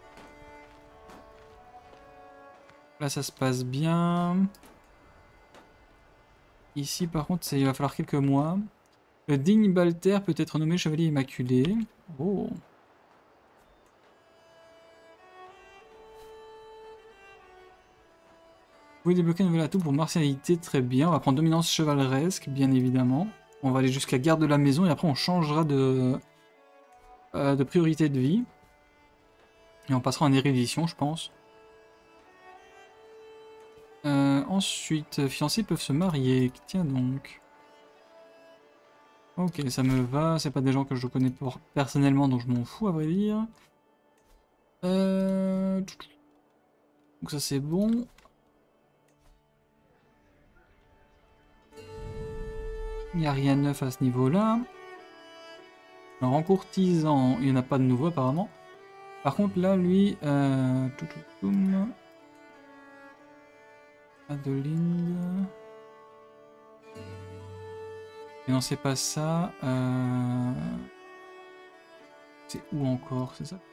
Là, ça se passe bien. Ici, par contre, il va falloir quelques mois. Le digne Balter peut être nommé chevalier immaculé. Oh. Vous pouvez débloquer un nouvel atout pour martialité, très bien. On va prendre dominance chevaleresque, bien évidemment. On va aller jusqu'à garde de la maison et après on changera de priorité de vie. Et on passera en érudition, je pense. Ensuite, fiancés peuvent se marier. Tiens donc. Ok, ça me va, c'est pas des gens que je connais personnellement, donc je m'en fous à vrai dire. Donc ça c'est bon. Il n'y a rien de neuf à ce niveau-là. Alors en courtisan, il n'y en a pas de nouveau apparemment. Par contre là, lui... Adeline... Et non, c'est pas ça. C'est où encore, c'est ça?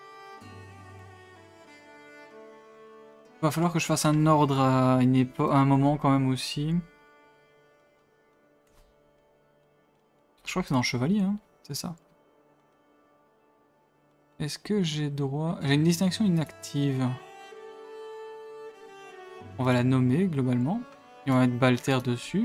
Il va falloir que je fasse un ordre à un moment quand même aussi. Je crois que c'est dans Chevalier, hein, c'est ça. Est-ce que j'ai droit... J'ai une distinction inactive. On va la nommer globalement. Et on va mettre Balter dessus.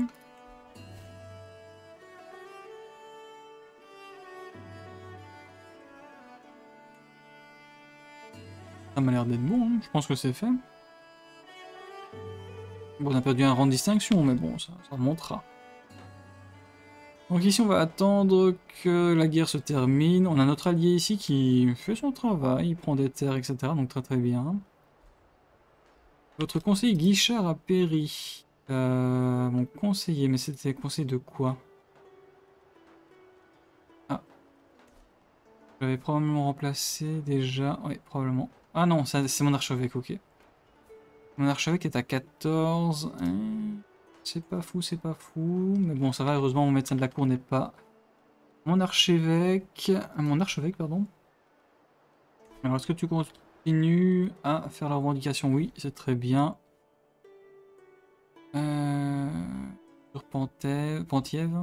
Ça m'a l'air d'être bon, hein. Je pense que c'est fait. Bon, on a perdu un rang de distinction, mais bon, ça remontera. Donc ici, on va attendre que la guerre se termine. On a notre allié ici qui fait son travail, il prend des terres, etc. Donc très très bien. Votre conseiller Guichard a péri. Mon conseiller, mais c'était conseiller de quoi? Ah. J'avais probablement remplacé déjà. Oui, probablement. Ah non, c'est mon archevêque, ok. Mon archevêque est à 14. C'est pas fou, c'est pas fou. Mais bon, ça va, heureusement, mon médecin de la cour n'est pas mon archevêque. Mon archevêque, pardon. Alors, est-ce que tu continues à faire la revendication? Oui, c'est très bien. Sur Penthièvre.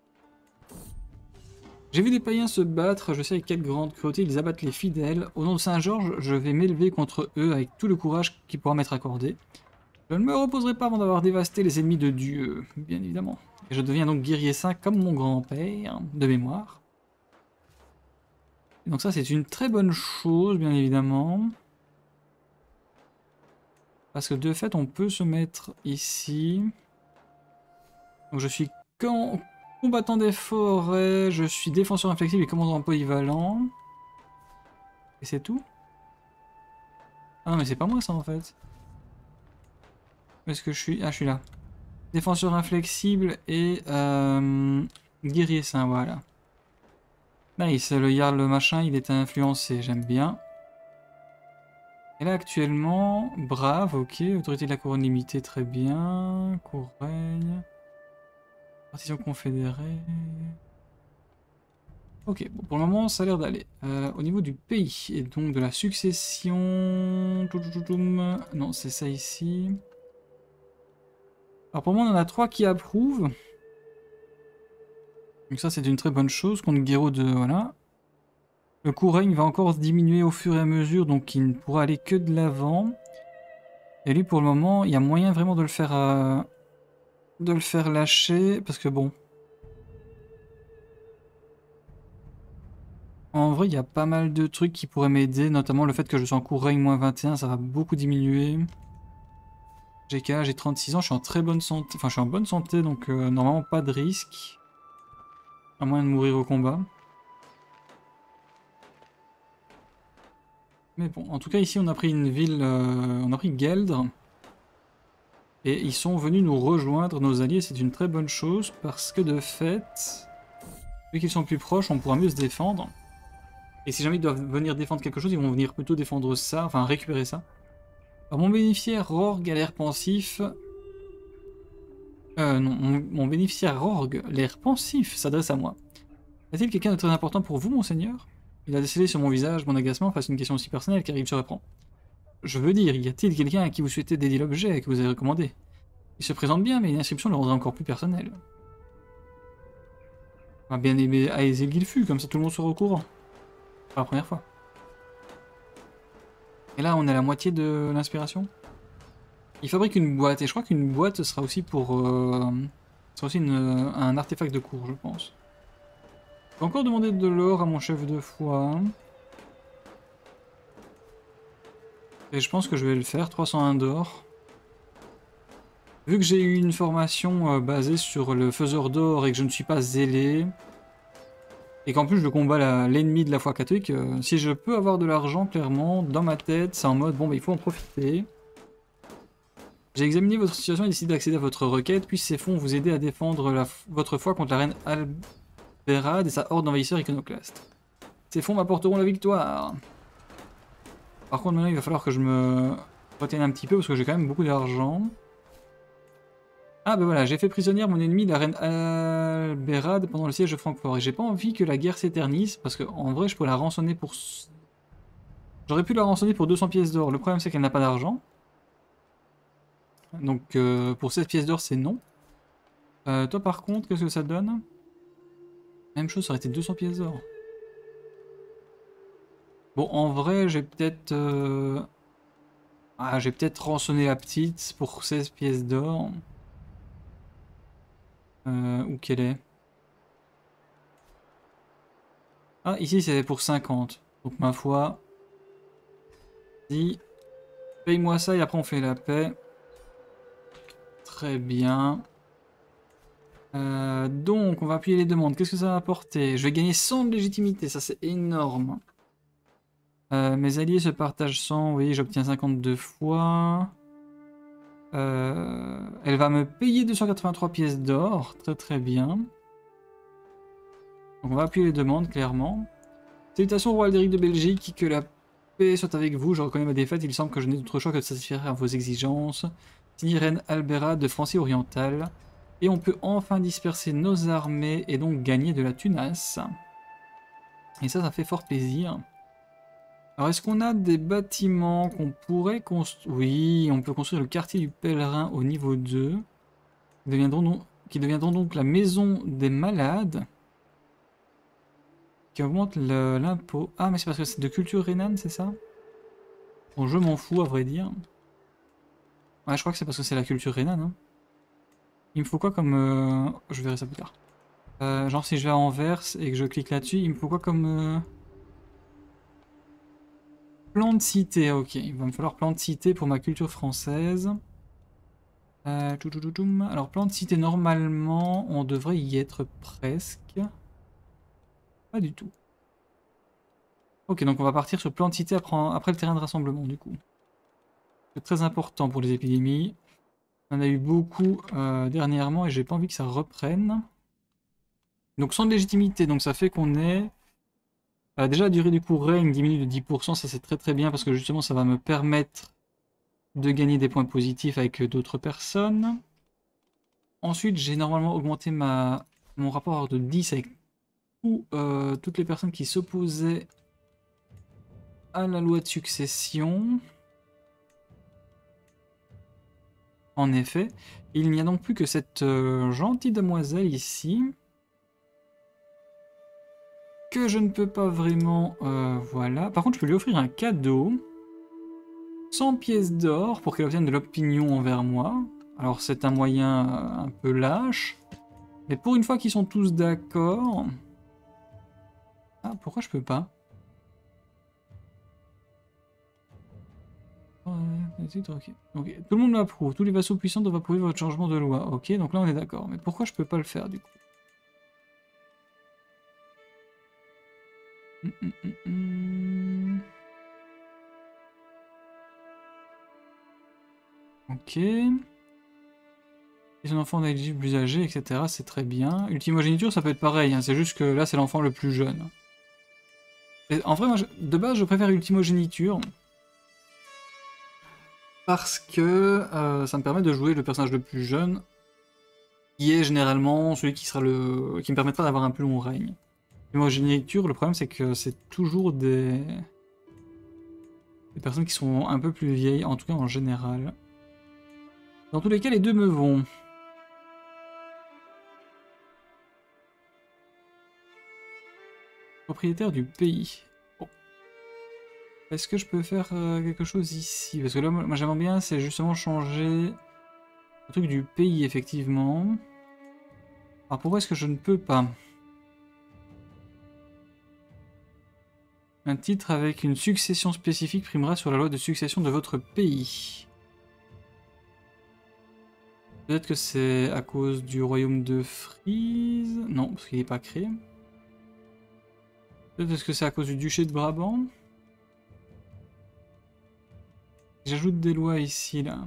J'ai vu des païens se battre, je sais avec quelle grande cruauté ils abattent les fidèles. Au nom de Saint-Georges, je vais m'élever contre eux avec tout le courage qui pourra m'être accordé. Je ne me reposerai pas avant d'avoir dévasté les ennemis de Dieu, bien évidemment. Et je deviens donc guerrier saint comme mon grand-père, de mémoire. Et donc ça c'est une très bonne chose, bien évidemment. Parce que de fait on peut se mettre ici. Donc je suis combattant des forêts, je suis défenseur inflexible et commandant polyvalent. Et c'est tout? Ah non mais c'est pas moi ça en fait. Où est-ce que je suis? Ah je suis là. Défenseur inflexible et guerrier saint, voilà. Nice, le Jarl le machin il est influencé, j'aime bien. Et là actuellement, brave, ok, autorité de la couronne limitée, très bien. Cour règne. Partition confédérée. Ok, bon, pour le moment ça a l'air d'aller. Au niveau du pays et donc de la succession... Non, c'est ça ici. Alors pour moi on en a 3 qui approuvent. Donc ça c'est une très bonne chose contre Guéraud de... Voilà. Le court règne va encore diminuer au fur et à mesure, donc il ne pourra aller que de l'avant. Et lui pour le moment il y a moyen vraiment de le faire lâcher, parce que bon... En vrai, il y a pas mal de trucs qui pourraient m'aider, notamment le fait que je sois en court règne moins 21, ça va beaucoup diminuer. J'ai quel âge? J'ai 36 ans, je suis en très bonne santé, enfin je suis en bonne santé, donc normalement pas de risque. À moins de mourir au combat. Mais bon, en tout cas ici on a pris une ville, on a pris Gueldre. Et ils sont venus nous rejoindre, nos alliés, c'est une très bonne chose, parce que de fait, vu qu'ils sont plus proches, on pourra mieux se défendre. Et si jamais ils doivent venir défendre quelque chose, ils vont venir plutôt défendre ça, enfin récupérer ça. Alors mon bénéficiaire Rorg a l'air pensif. Non, mon bénéficiaire Rorg, l'air pensif, s'adresse à moi. Y a-t-il quelqu'un de très important pour vous, monseigneur? Il a décelé sur mon visage mon agacement face à une question aussi personnelle car il se reprend. Je veux dire, y a-t-il quelqu'un à qui vous souhaitez dédier l'objet que vous avez recommandé? Il se présente bien, mais une inscription le rendrait encore plus personnel. On va bien aimer Aézil Gilfu, comme ça tout le monde sera au courant. Pas la première fois. Et là, on a la moitié de l'inspiration. Il fabrique une boîte, et je crois qu'une boîte sera aussi pour... sera aussi un artefact de cours, je pense. Je vais encore demander de l'or à mon chef de foi. Et je pense que je vais le faire, 301 d'or. Vu que j'ai eu une formation basée sur le faiseur d'or et que je ne suis pas zélé, et qu'en plus je combats l'ennemi de la foi catholique, si je peux avoir de l'argent, clairement, dans ma tête, c'est en mode, bon, bah, il faut en profiter. J'ai examiné votre situation et décidé d'accéder à votre requête, puis ces fonds vous aider à défendre votre foi contre la reine Alberade et sa horde d'envahisseurs iconoclastes. Ces fonds m'apporteront la victoire. Par contre, maintenant, il va falloir que je me retienne un petit peu parce que j'ai quand même beaucoup d'argent. Ah bah voilà, j'ai fait prisonnière mon ennemi, la reine Alberade, pendant le siège de Francfort. Et j'ai pas envie que la guerre s'éternise, parce que en vrai, je pourrais la rançonner pour... J'aurais pu la rançonner pour 200 pièces d'or. Le problème, c'est qu'elle n'a pas d'argent. Donc pour 16 pièces d'or, c'est non. Toi, par contre, qu'est-ce que ça donne? Même chose, ça aurait été 200 pièces d'or. Bon, en vrai, j'ai peut-être... Ah, j'ai peut-être rançonné la petite pour 16 pièces d'or. Où qu'elle est? Ah, ici, c'est pour 50. Donc, ma foi... Si... Paye-moi ça et après, on fait la paix. Très bien. Donc, on va appuyer les demandes. Qu'est-ce que ça va apporter? Je vais gagner 100 de légitimité. Ça, c'est énorme. Mes alliés se partagent 100. Vous voyez, j'obtiens 52 fois. Elle va me payer 283 pièces d'or. Très très bien. Donc on va appuyer les demandes, clairement. Salutations, roi Aldéric de Belgique. Que la paix soit avec vous. Je reconnais ma défaite. Il semble que je n'ai d'autre choix que de satisfaire à vos exigences. Signé reine Albera de Francie orientale. Et on peut enfin disperser nos armées et donc gagner de la tunasse. Et ça fait fort plaisir. Alors, est-ce qu'on a des bâtiments qu'on pourrait construire? Oui, on peut construire le quartier du pèlerin au niveau 2. Qui deviendront donc la maison des malades. Qui augmente l'impôt. Ah, mais c'est parce que c'est de culture rhénane, c'est ça? Bon, je m'en fous, à vrai dire. Ouais, je crois que c'est parce que c'est la culture rhénane. Hein. Il me faut quoi comme... Je verrai ça plus tard. Genre, si je vais à Anvers et que je clique là-dessus, il me faut quoi comme... Plan de cité, ok. Il va me falloir plan de cité pour ma culture française. Alors, plan de cité, normalement, on devrait y être presque. Pas du tout. Ok, donc on va partir sur plan de cité après le terrain de rassemblement, du coup. C'est très important pour les épidémies. On en a eu beaucoup dernièrement et j'ai pas envie que ça reprenne. Donc sans légitimité, donc ça fait qu'on est... déjà la durée du coup règne diminue de 10%, ça c'est très très bien parce que justement ça va me permettre de gagner des points positifs avec d'autres personnes. Ensuite j'ai normalement augmenté mon rapport de 10 avec toutes les personnes qui s'opposaient à la loi de succession. En effet, il n'y a donc plus que cette gentille demoiselle ici. Que je ne peux pas vraiment... voilà. Par contre, je peux lui offrir un cadeau. 100 pièces d'or pour qu'elle obtienne de l'opinion envers moi. Alors c'est un moyen un peu lâche. Mais pour une fois qu'ils sont tous d'accord... Ah, pourquoi je peux pas? Ok. Ok. Tout le monde m'approuve. Tous les vassaux puissants doivent approuver votre changement de loi. Ok, donc là on est d'accord. Mais pourquoi je peux pas le faire du coup? Ok. Et son enfant d'éligible plus âgé, etc. C'est très bien. Ultimogéniture, ça peut être pareil. Hein. C'est juste que là, c'est l'enfant le plus jeune. Et en vrai, moi, de base, je préfère Ultimogéniture. Parce que ça me permet de jouer le personnage le plus jeune. Qui est généralement celui qui me permettra d'avoir un plus long règne. Ultimogéniture, le problème, c'est que c'est toujours des personnes qui sont un peu plus vieilles, en tout cas en général. Dans tous les cas, les deux me vont. Propriétaire du pays. Bon. Est-ce que je peux faire quelque chose ici? Parce que là, moi j'aimerais bien, c'est justement changer le truc du pays, effectivement. Alors pourquoi est-ce que je ne peux pas? Un titre avec une succession spécifique primera sur la loi de succession de votre pays. Peut-être que c'est à cause du royaume de Frise. Non, parce qu'il n'est pas créé. Peut-être que c'est à cause du duché de Brabant. J'ajoute des lois ici, là.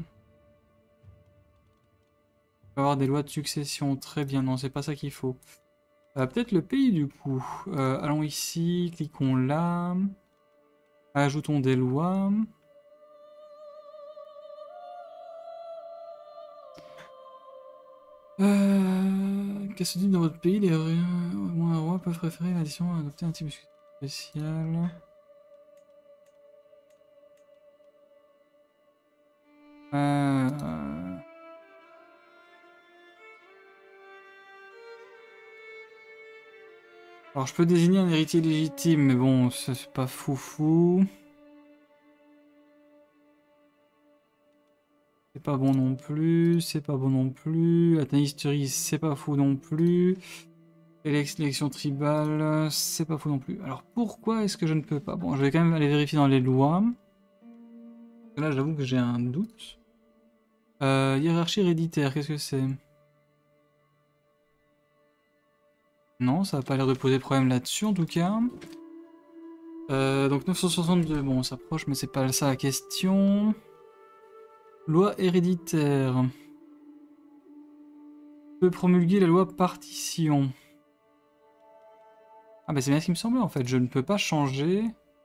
On va avoir des lois de succession. Très bien, non, c'est pas ça qu'il faut. Peut-être le pays, du coup. Allons ici, cliquons là. Ajoutons des lois. Qu'est-ce que dit dans votre pays? Les rois peuvent préférer l'addition à adopter un type spécial. Alors je peux désigner un héritier légitime, mais bon, ça c'est pas foufou. C'est pas bon non plus, c'est pas bon non plus. Atanisterie, c'est pas fou non plus. Élection tribale, c'est pas fou non plus. Alors pourquoi est-ce que je ne peux pas? Bon, je vais quand même aller vérifier dans les lois. Là, j'avoue que j'ai un doute. Hiérarchie héréditaire, qu'est-ce que c'est? Non, ça n'a pas l'air de poser problème là-dessus en tout cas. Donc 962, bon on s'approche mais c'est pas ça la question. Loi héréditaire. Peut promulguer la loi partition. Ah bah c'est bien ce qui me semblait en fait, je ne peux pas changer.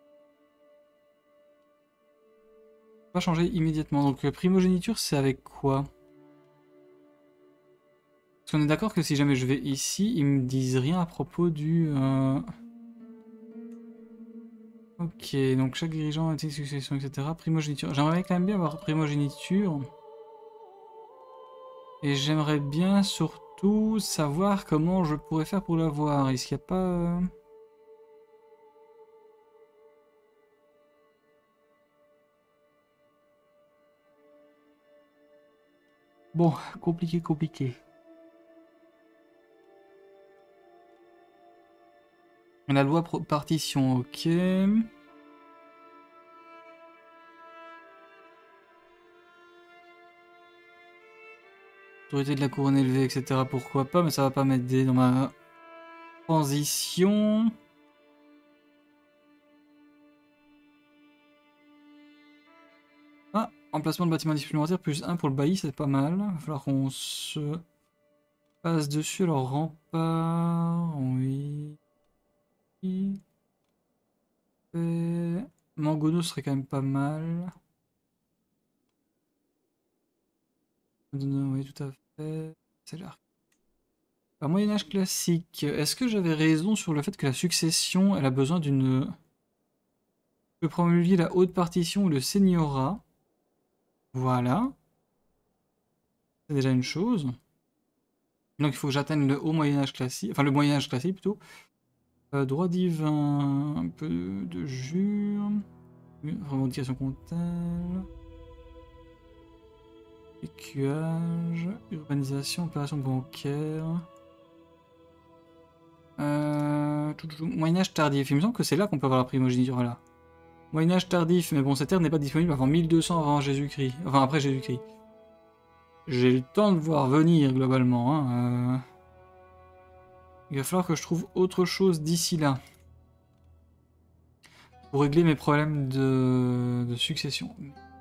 Pas changer immédiatement. Donc primogéniture c'est avec quoi? Parce qu'on est d'accord que si jamais je vais ici, ils me disent rien à propos du... Ok, donc chaque dirigeant a une succession, etc. Primogéniture. J'aimerais quand même bien avoir primogéniture. Et j'aimerais bien surtout savoir comment je pourrais faire pour l'avoir. Est-ce qu'il n'y a pas... Bon, compliqué, compliqué. La loi partition, ok. Autorité de la couronne élevée, etc. Pourquoi pas, mais ça va pas m'aider dans ma transition. Ah, emplacement de bâtiment supplémentaire, plus 1 pour le bailli, c'est pas mal. Il va falloir qu'on se passe dessus. Alors, rempart, oui. Mangono serait quand même pas mal. Oui, tout à fait. C'est là. Moyen-Âge classique. Est-ce que j'avais raison sur le fait que la succession, elle a besoin d'une... Je peux promulguer la haute partition ou le signorat. Voilà. C'est déjà une chose. Donc il faut que j'atteigne le haut Moyen-Âge classique. Enfin, le Moyen-Âge classique plutôt. Droit divin. Un peu de jure. Revendication comptable. Écuage. Urbanisation. Opération bancaire. Moyen-Âge tardif. Il me semble que c'est là qu'on peut avoir la primogéniture là. Moyen-Âge tardif, mais bon, cette ère n'est pas disponible avant 1200 avant Jésus-Christ. Enfin, après Jésus-Christ. J'ai le temps de voir venir, globalement. Hein. Il va falloir que je trouve autre chose d'ici là. Pour régler mes problèmes de succession.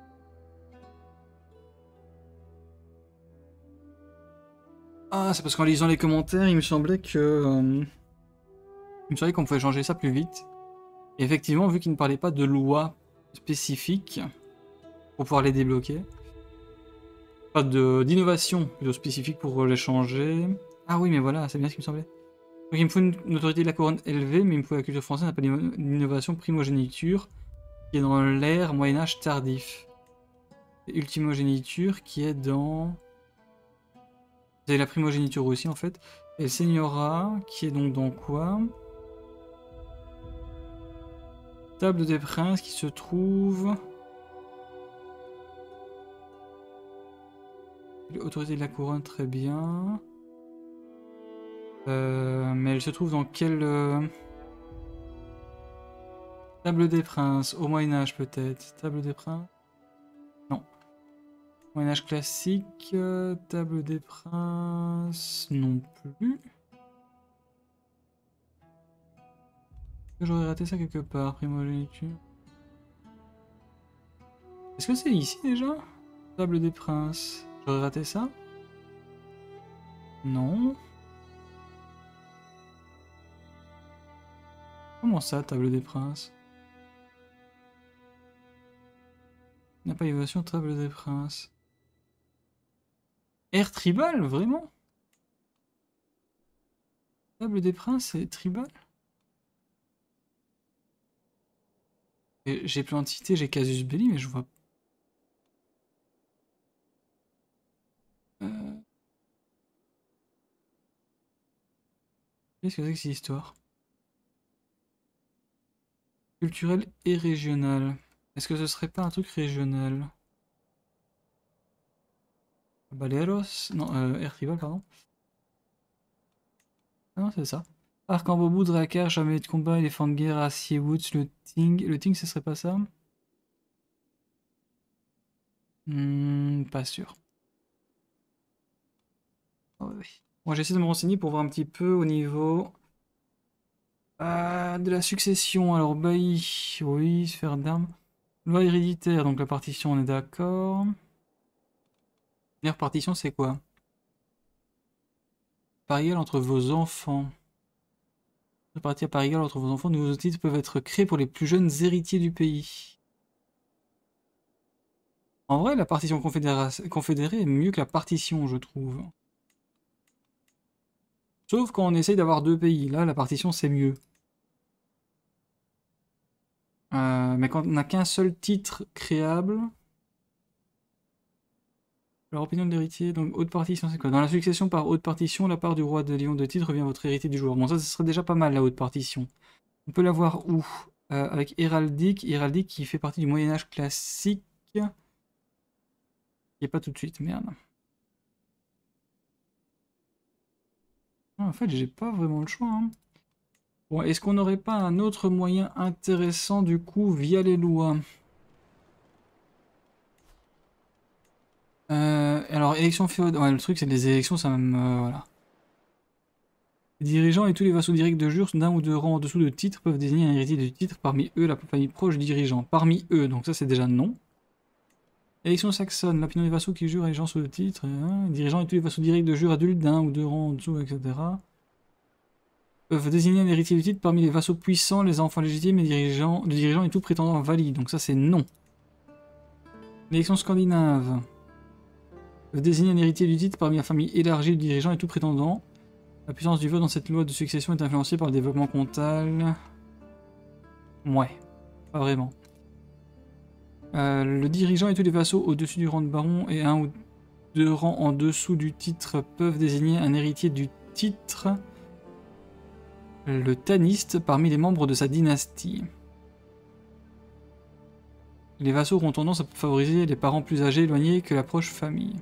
Ah, c'est parce qu'en lisant les commentaires, il me semblait que... il me semblait qu'on pouvait changer ça plus vite. Et effectivement, vu qu'il ne parlait pas de loi spécifique pour pouvoir les débloquer, pas d'innovation plutôt spécifique pour les changer. Ah oui, mais voilà, c'est bien ce qui me semblait. Donc il me faut une autorité de la couronne élevée, mais il me faut la culture française, on appelle l'innovation primogéniture, qui est dans l'ère Moyen-Âge tardif. Et ultimogéniture, qui est dans... C'est la primogéniture aussi, en fait. Et le signorat, qui est donc dans quoi? Table des princes, qui se trouve... Autorité de la couronne, très bien. Mais elle se trouve dans quelle... Table des princes, au Moyen-Âge peut-être. Table des princes? Non. Moyen-Âge classique, table des princes, non plus. J'aurais raté ça quelque part, primogéniture. Est-ce que c'est ici déjà? Table des princes. J'aurais raté ça? Non. Comment ça, table des princes? Il n'y a pas évasion, table des princes. Air tribal, vraiment? Table des princes, c'est tribal? J'ai plein de cités, j'ai Casus Belli, mais je vois. Qu'est-ce que c'est que cette histoire? Culturel et régional. Est-ce que ce serait pas un truc régional? Balearos? Non, Air tribal, pardon. Ah non, c'est ça. Arcambobou, Drakkar, jamais de combat, éléphant de guerre, Acier Woods, le Ting. Le Ting, ce serait pas ça? Pas sûr. Oh, oui. Bon, j'essaie de me renseigner pour voir un petit peu au niveau de la succession. Alors, bailli, oui, sphère d'armes. Loi héréditaire, donc la partition, on est d'accord. Première partition, c'est quoi? Part égale entre vos enfants. Répartie à part égale entre vos enfants, de nouveaux titres peuvent être créés pour les plus jeunes héritiers du pays. En vrai, la partition confédérée est mieux que la partition, je trouve. Sauf quand on essaye d'avoir deux pays. Là, la partition, c'est mieux. Mais quand on n'a qu'un seul titre créable... Alors, opinion de l'héritier, donc haute partition, c'est quoi? Dans la succession par haute partition, la part du roi de Lion de titre revient à votre héritier du joueur. Bon, ça, ce serait déjà pas mal, la haute partition. On peut l'avoir où? Avec héraldique. Héraldique qui fait partie du Moyen-Âge classique. Qui est pas tout de suite, merde. Ah, en fait, j'ai pas vraiment le choix. Hein. Bon, est-ce qu'on n'aurait pas un autre moyen intéressant, du coup, via les lois? Alors, élection féodale. Ouais, le truc, c'est que les élections, ça me. Voilà. Les dirigeants et tous les vassaux directs de jure d'un ou deux rangs en dessous de titre peuvent désigner un héritier du titre, parmi eux la famille proche du dirigeant. Parmi eux, donc ça c'est déjà non. Élection saxonne, l'opinion des vassaux qui jurent et les gens sous le titre, les dirigeants et tous les vassaux directs de jure adultes d'un ou deux rangs en dessous, etc. Peuvent désigner un héritier du titre parmi les vassaux puissants, les enfants légitimes, les dirigeants, le dirigeant et tout prétendant valide, donc ça c'est non. L'élection scandinave. Peuvent désigner un héritier du titre parmi la famille élargie du dirigeant et tout prétendant. La puissance du vote dans cette loi de succession est influencée par le développement comptable. Ouais, pas vraiment. Le dirigeant et tous les vassaux au-dessus du rang de baron et un ou deux rangs en dessous du titre peuvent désigner un héritier du titre, le taniste, parmi les membres de sa dynastie. Les vassaux auront tendance à favoriser les parents plus âgés éloignés que la proche famille.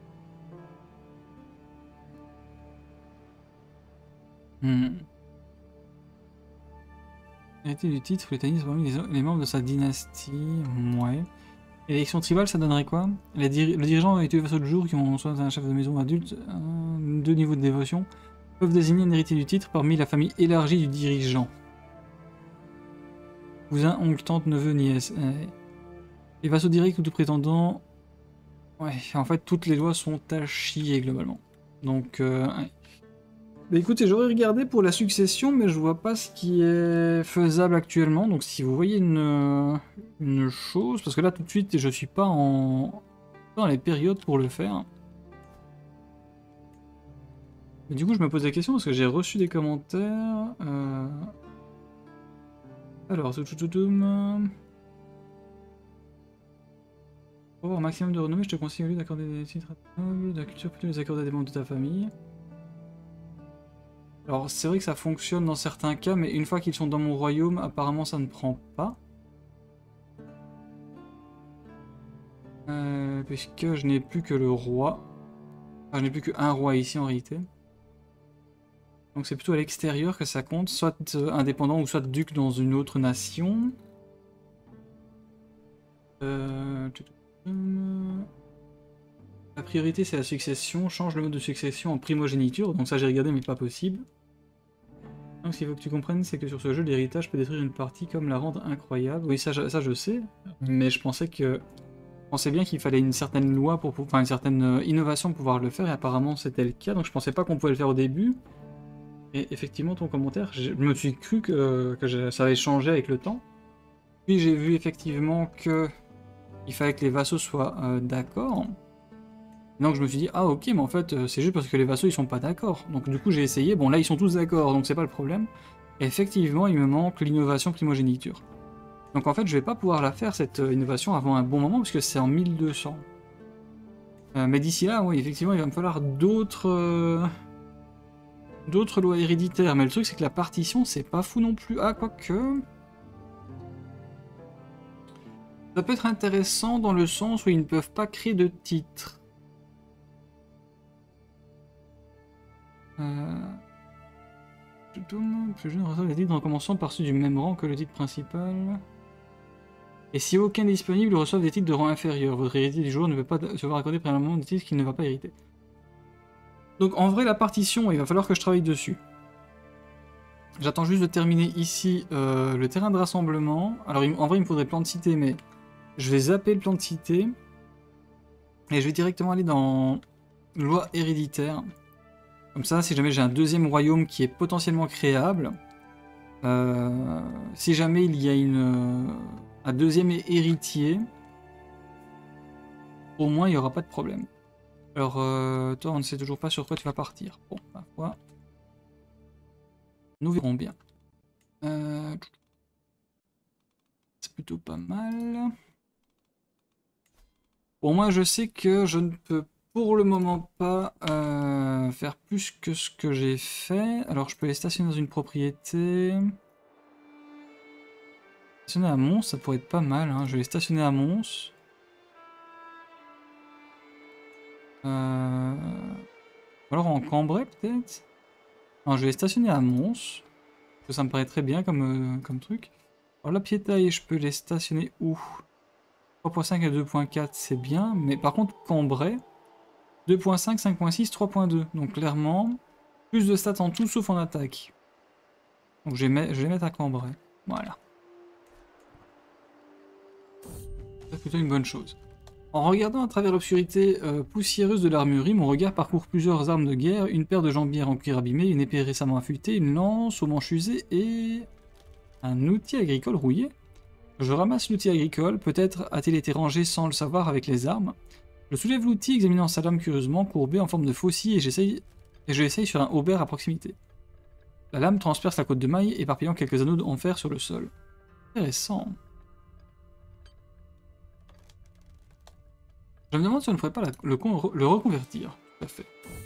Héritier du titre, le taniste parmi les membres de sa dynastie. Ouais. Élection tribale, ça donnerait quoi? Le dirigeant et tous les vassaux de jour qui ont soit un chef de maison adulte, deux niveaux de dévotion, peuvent désigner un héritier du titre parmi la famille élargie du dirigeant. Cousin, oncle, tante, neveu, nièce. Les vassaux directs ou tout prétendant... Ouais, en fait, toutes les lois sont à chier, globalement. Donc, ouais. Bah écoutez, j'aurais regardé pour la succession, mais je vois pas ce qui est faisable actuellement. Donc si vous voyez une chose... Parce que là, tout de suite, je suis pas dans les périodes pour le faire. Et du coup, je me pose la question parce que j'ai reçu des commentaires. Alors, pour avoir un maximum de renommée, je te conseille au lieu d'accorder des titres à nobles, de la culture, plutôt les accorder à des membres de ta famille. Alors, c'est vrai que ça fonctionne dans certains cas, mais une fois qu'ils sont dans mon royaume, apparemment ça ne prend pas. Puisque je n'ai plus que le roi. Enfin, je n'ai plus qu'un roi ici en réalité. Donc c'est plutôt à l'extérieur que ça compte, soit indépendant ou soit duc dans une autre nation. La priorité c'est la succession, change le mode de succession en primogéniture, donc ça j'ai regardé mais pas possible. Donc ce qu'il faut que tu comprennes c'est que sur ce jeu l'héritage peut détruire une partie comme la rendre incroyable. Oui ça je sais, mais je pensais bien qu'il fallait une certaine loi pour enfin une certaine innovation pour pouvoir le faire et apparemment c'était le cas, donc je pensais pas qu'on pouvait le faire au début. Et effectivement ton commentaire, je me suis cru que ça avait changé avec le temps. Puis j'ai vu effectivement que il fallait que les vassaux soient d'accord. Donc je me suis dit, ah ok, mais en fait, c'est juste parce que les vassaux ils sont pas d'accord. Donc du coup j'ai essayé, bon là ils sont tous d'accord, donc c'est pas le problème. Et effectivement, il me manque l'innovation primogéniture. Donc en fait, je vais pas pouvoir la faire cette innovation avant un bon moment, parce que c'est en 1200. Mais d'ici là, oui, effectivement, il va me falloir d'autres lois héréditaires. Mais le truc, c'est que la partition, c'est pas fou non plus. Ah, quoique... Ça peut être intéressant dans le sens où ils ne peuvent pas créer de titre. Plus jeune reçoit les titres en commençant par ceux du même rang que le titre principal. Et si aucun n'est disponible, reçoivent des titres de rang inférieur. Votre héritier du joueur ne peut pas se voir accorder préalablement des titres qu'il ne va pas hériter. Donc en vrai, la partition, il va falloir que je travaille dessus. J'attends juste de terminer ici le terrain de rassemblement. Alors en vrai, il me faudrait plan de cité, mais je vais zapper le plan de cité. Et je vais directement aller dans loi héréditaire. Comme ça, si jamais j'ai un deuxième royaume qui est potentiellement créable, si jamais il y a un deuxième héritier, au moins il n'y aura pas de problème. Alors, toi, on ne sait toujours pas sur quoi tu vas partir. Bon, ma foi. Nous verrons bien. C'est plutôt pas mal. Bon, moi, je sais que je ne peux pour le moment pas faire plus que ce que j'ai fait. Alors, je peux les stationner dans une propriété. Stationner à Mons, ça pourrait être pas mal. Hein. Je vais les stationner à Mons. Alors en Cambrai, peut-être? Non, je vais les stationner à Mons. Ça me paraît très bien comme truc. Alors la piétaille, je peux les stationner où? 3.5 et 2.4, c'est bien. Mais par contre, Cambrai, 2.5, 5.6, 3.2. Donc clairement, plus de stats en tout, sauf en attaque. Donc je vais les mettre à Cambrai. Voilà. C'est plutôt une bonne chose. En regardant à travers l'obscurité poussiéreuse de l'armurerie, mon regard parcourt plusieurs armes de guerre, une paire de jambières en cuir abîmé, une épée récemment affûtée, une lance aux manches usées et... un outil agricole rouillé. Je ramasse l'outil agricole, peut-être a-t-il été rangé sans le savoir avec les armes. Je soulève l'outil, examinant sa lame curieusement courbée en forme de faucille et je l'essaye sur un aubert à proximité. La lame transperce la côte de maille, éparpillant quelques anneaux en fer sur le sol. Intéressant. Je me demande si on ne pourrait pas le reconvertir. Tout à fait.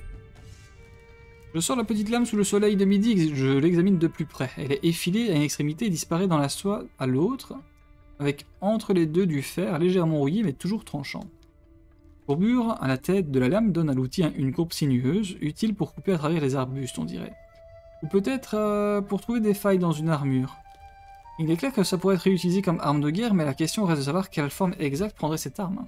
Je sors la petite lame sous le soleil de midi et je l'examine de plus près. Elle est effilée à une extrémité et disparaît dans la soie à l'autre, avec entre les deux du fer légèrement rouillé mais toujours tranchant. Courbure à la tête de la lame donne à l'outil une courbe sinueuse, utile pour couper à travers les arbustes, on dirait. Ou peut-être pour trouver des failles dans une armure. Il est clair que ça pourrait être réutilisé comme arme de guerre, mais la question reste de savoir quelle forme exacte prendrait cette arme.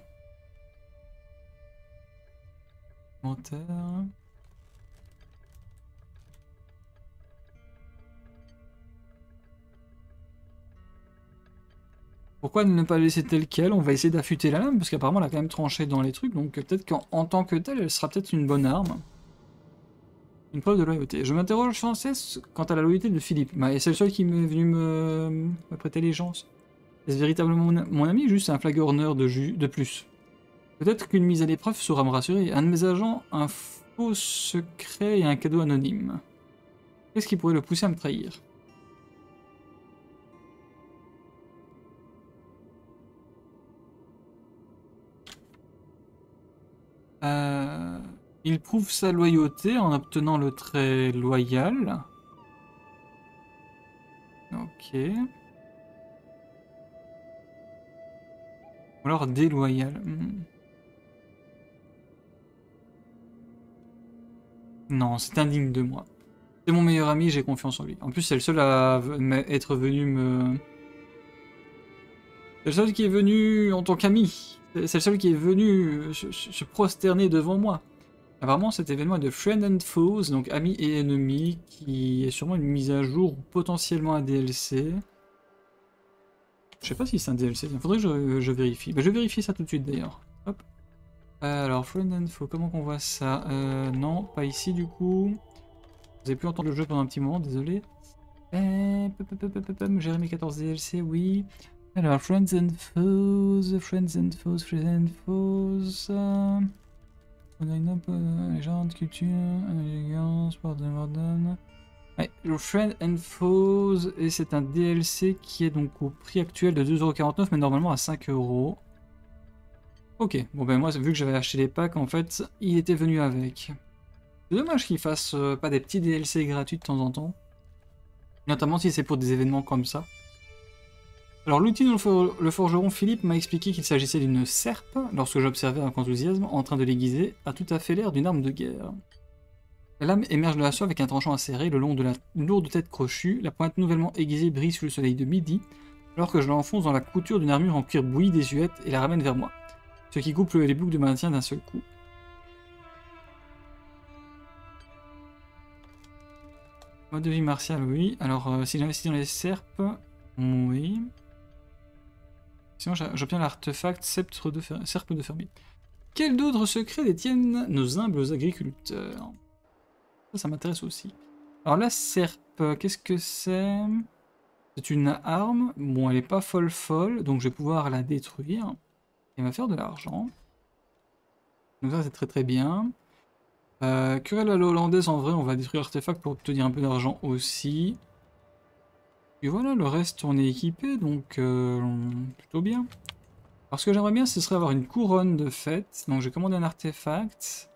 Pourquoi ne pas laisser tel quel? On va essayer d'affûter la lame, parce qu'apparemment elle a quand même tranché dans les trucs, donc peut-être qu'en tant que telle, elle sera peut-être une bonne arme. Une preuve de loyauté. Je m'interroge sans cesse quant à la loyauté de Philippe. Et c'est le seul qui m'est venu me prêter allégeance. Est-ce véritablement mon ami ou juste un flagorneur de plus? Peut-être qu'une mise à l'épreuve saura me rassurer. Un de mes agents, un faux secret et un cadeau anonyme. Qu'est-ce qui pourrait le pousser à me trahir? Il prouve sa loyauté en obtenant le trait loyal. Ok. Ou alors déloyal. Non, c'est indigne de moi. C'est mon meilleur ami, j'ai confiance en lui. En plus, c'est le seul à être venu C'est le seul qui est venu en tant qu'ami. C'est le seul qui est venu se prosterner devant moi. Apparemment, cet événement est de Friend and Foes, donc amis et ennemis, qui est sûrement une mise à jour ou potentiellement un DLC. Je sais pas si c'est un DLC, il faudrait que je vérifie. Bah, je vais vérifier ça tout de suite d'ailleurs. Hop. Alors, Friend and Foes, comment qu'on voit ça? Non, pas ici du coup. Vous avez pu entendre le jeu pendant un petit moment, désolé. Jérémy 14 DLC, oui. Alors, Friends and Foes, Friends and Foes, Friends and Foes. On a une légende, culture, élégance, sport de Morden. Ouais, le Friends and Foes, et c'est un DLC qui est donc au prix actuel de 2,49€, mais normalement à 5€. Ok, bon ben moi, vu que j'avais acheté les packs, en fait, il était venu avec. C'est dommage qu'ils fassent pas des petits DLC gratuits de temps en temps. Notamment si c'est pour des événements comme ça. Alors l'outil dont le forgeron Philippe m'a expliqué qu'il s'agissait d'une serpe, lorsque j'observais avec enthousiasme, en train de l'aiguiser, a tout à fait l'air d'une arme de guerre. La lame émerge de la soie avec un tranchant acéré le long de la lourde tête crochue, la pointe nouvellement aiguisée brille sous le soleil de midi, alors que je l'enfonce dans la couture d'une armure en cuir bouilli désuète et la ramène vers moi, ce qui coupe les boucles de maintien d'un seul coup. Mode de vie martial, oui. Alors, si j'investis dans les serpes, oui. Sinon, j'obtiens l'artefact serpe de fermier. Quels d'autres secrets détiennent nos humbles agriculteurs? Ça m'intéresse aussi. Alors, la serpe, qu'est-ce que c'est? C'est une arme. Bon, elle est pas folle, donc je vais pouvoir la détruire. Et va faire de l'argent. Donc ça, c'est très bien. Querelle à l'hollandaise, en vrai, on va détruire l'artefact pour obtenir un peu d'argent aussi. Et voilà, le reste, on est équipé, donc plutôt bien. Alors, ce que j'aimerais bien, ce serait avoir une couronne de fête. Donc, j'ai commandé un artefact.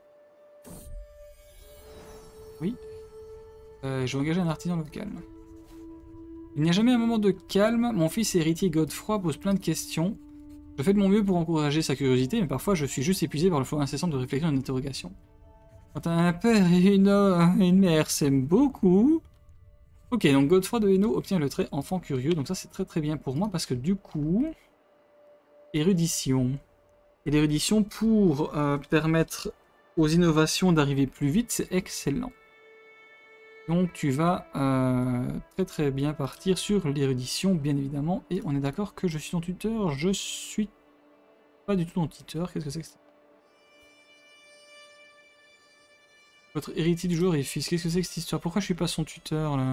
Oui. Je vais engager un artisan local. Il n'y a jamais un moment de calme. Mon fils héritier Godefroy pose plein de questions. Je fais de mon mieux pour encourager sa curiosité, mais parfois je suis juste épuisé par le flot incessant de réflexions et d'interrogations. Quand un père et une mère s'aiment beaucoup... Ok, donc Godefroy de Hainaut obtient le trait enfant curieux, donc ça c'est très bien pour moi, parce que du coup... Érudition. Et l'érudition, pour permettre aux innovations d'arriver plus vite, c'est excellent. Donc tu vas très bien partir sur l'érudition, bien évidemment, et on est d'accord que je suis ton tuteur, je suis pas du tout ton tuteur, qu'est-ce que c'est que ça? Votre héritier du joueur et fils, qu'est-ce que c'est que cette histoire? Pourquoi je suis pas son tuteur, là?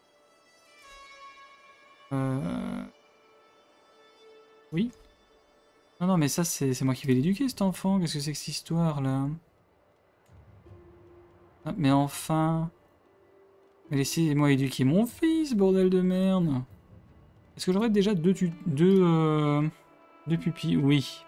Oui? Non, mais ça, c'est moi qui vais l'éduquer, cet enfant, qu'est-ce que c'est que cette histoire, là? Ah, mais enfin... Mais laissez-moi éduquer mon fils, bordel de merde! Est-ce que j'aurais déjà deux pupilles? Oui.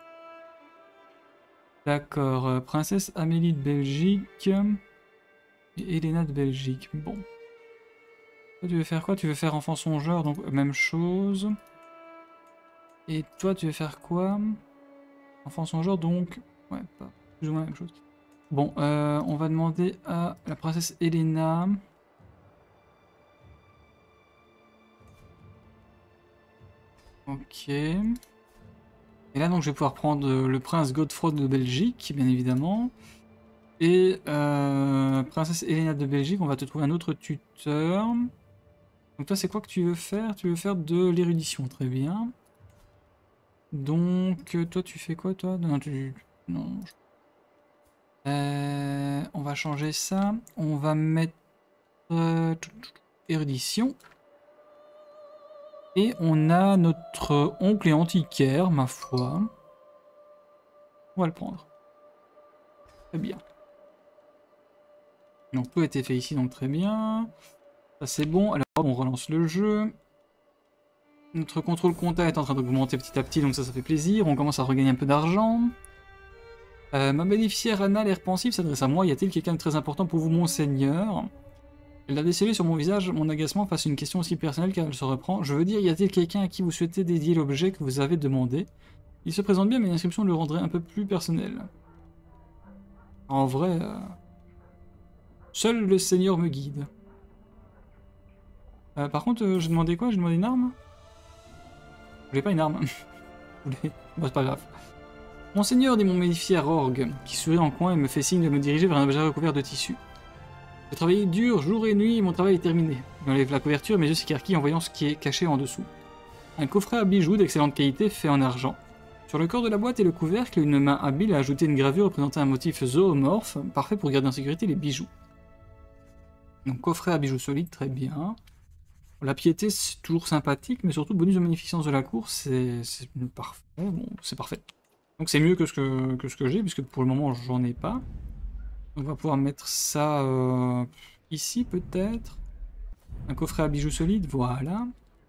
D'accord, princesse Amélie de Belgique et Elena de Belgique. Bon. Toi, tu veux faire quoi? Tu veux faire enfant songeur, donc même chose. Et toi, tu veux faire quoi? Enfant songeur, donc... Ouais, pas plus ou moins la même chose. Bon, on va demander à la princesse Elena... Ok. Et là, donc, je vais pouvoir prendre le prince Godefroy de Belgique, bien évidemment. Et princesse Elena de Belgique, on va te trouver un autre tuteur. Donc toi, c'est quoi que tu veux faire? Tu veux faire de l'érudition, très bien. Donc, toi, tu fais quoi, toi? Non, non. On va changer ça. On va mettre érudition. Et on a notre oncle et antiquaire, ma foi. On va le prendre. Très bien. Donc tout a été fait ici, donc très bien. Ça c'est bon. Alors on relance le jeu. Notre contrôle compta est en train d'augmenter petit à petit, donc ça fait plaisir. On commence à regagner un peu d'argent. Ma bénéficiaire Anna, l'air pensif, s'adresse à moi. Y a-t-il quelqu'un de très important pour vous, monseigneur? Elle a décelé sur mon visage mon agacement face à une question aussi personnelle car elle se reprend. Je veux dire, y a-t-il quelqu'un à qui vous souhaitez dédier l'objet que vous avez demandé? Il se présente bien, mais l'inscription le rendrait un peu plus personnel. En vrai, seul le Seigneur me guide. Par contre, j'ai demandé quoi? J'ai demandé une arme? Je voulais pas une arme. Bon, c'est pas grave. Monseigneur, dit mon fier orgue, qui sourit en coin et me fait signe de me diriger vers un objet recouvert de tissu. J'ai travaillé dur, jour et nuit, et mon travail est terminé. J'enlève la couverture et mes yeux s'écarquillent en voyant ce qui est caché en dessous. Un coffret à bijoux d'excellente qualité fait en argent. Sur le corps de la boîte et le couvercle, une main habile a ajouté une gravure représentant un motif zoomorphe, parfait pour garder en sécurité les bijoux. Donc coffret à bijoux solide, très bien. La piété, c'est toujours sympathique, mais surtout bonus de magnificence de la cour, c'est parfait. Bon, c'est parfait. Donc c'est mieux que ce que j'ai, puisque pour le moment j'en ai pas. On va pouvoir mettre ça ici peut-être. Un coffret à bijoux solide, voilà.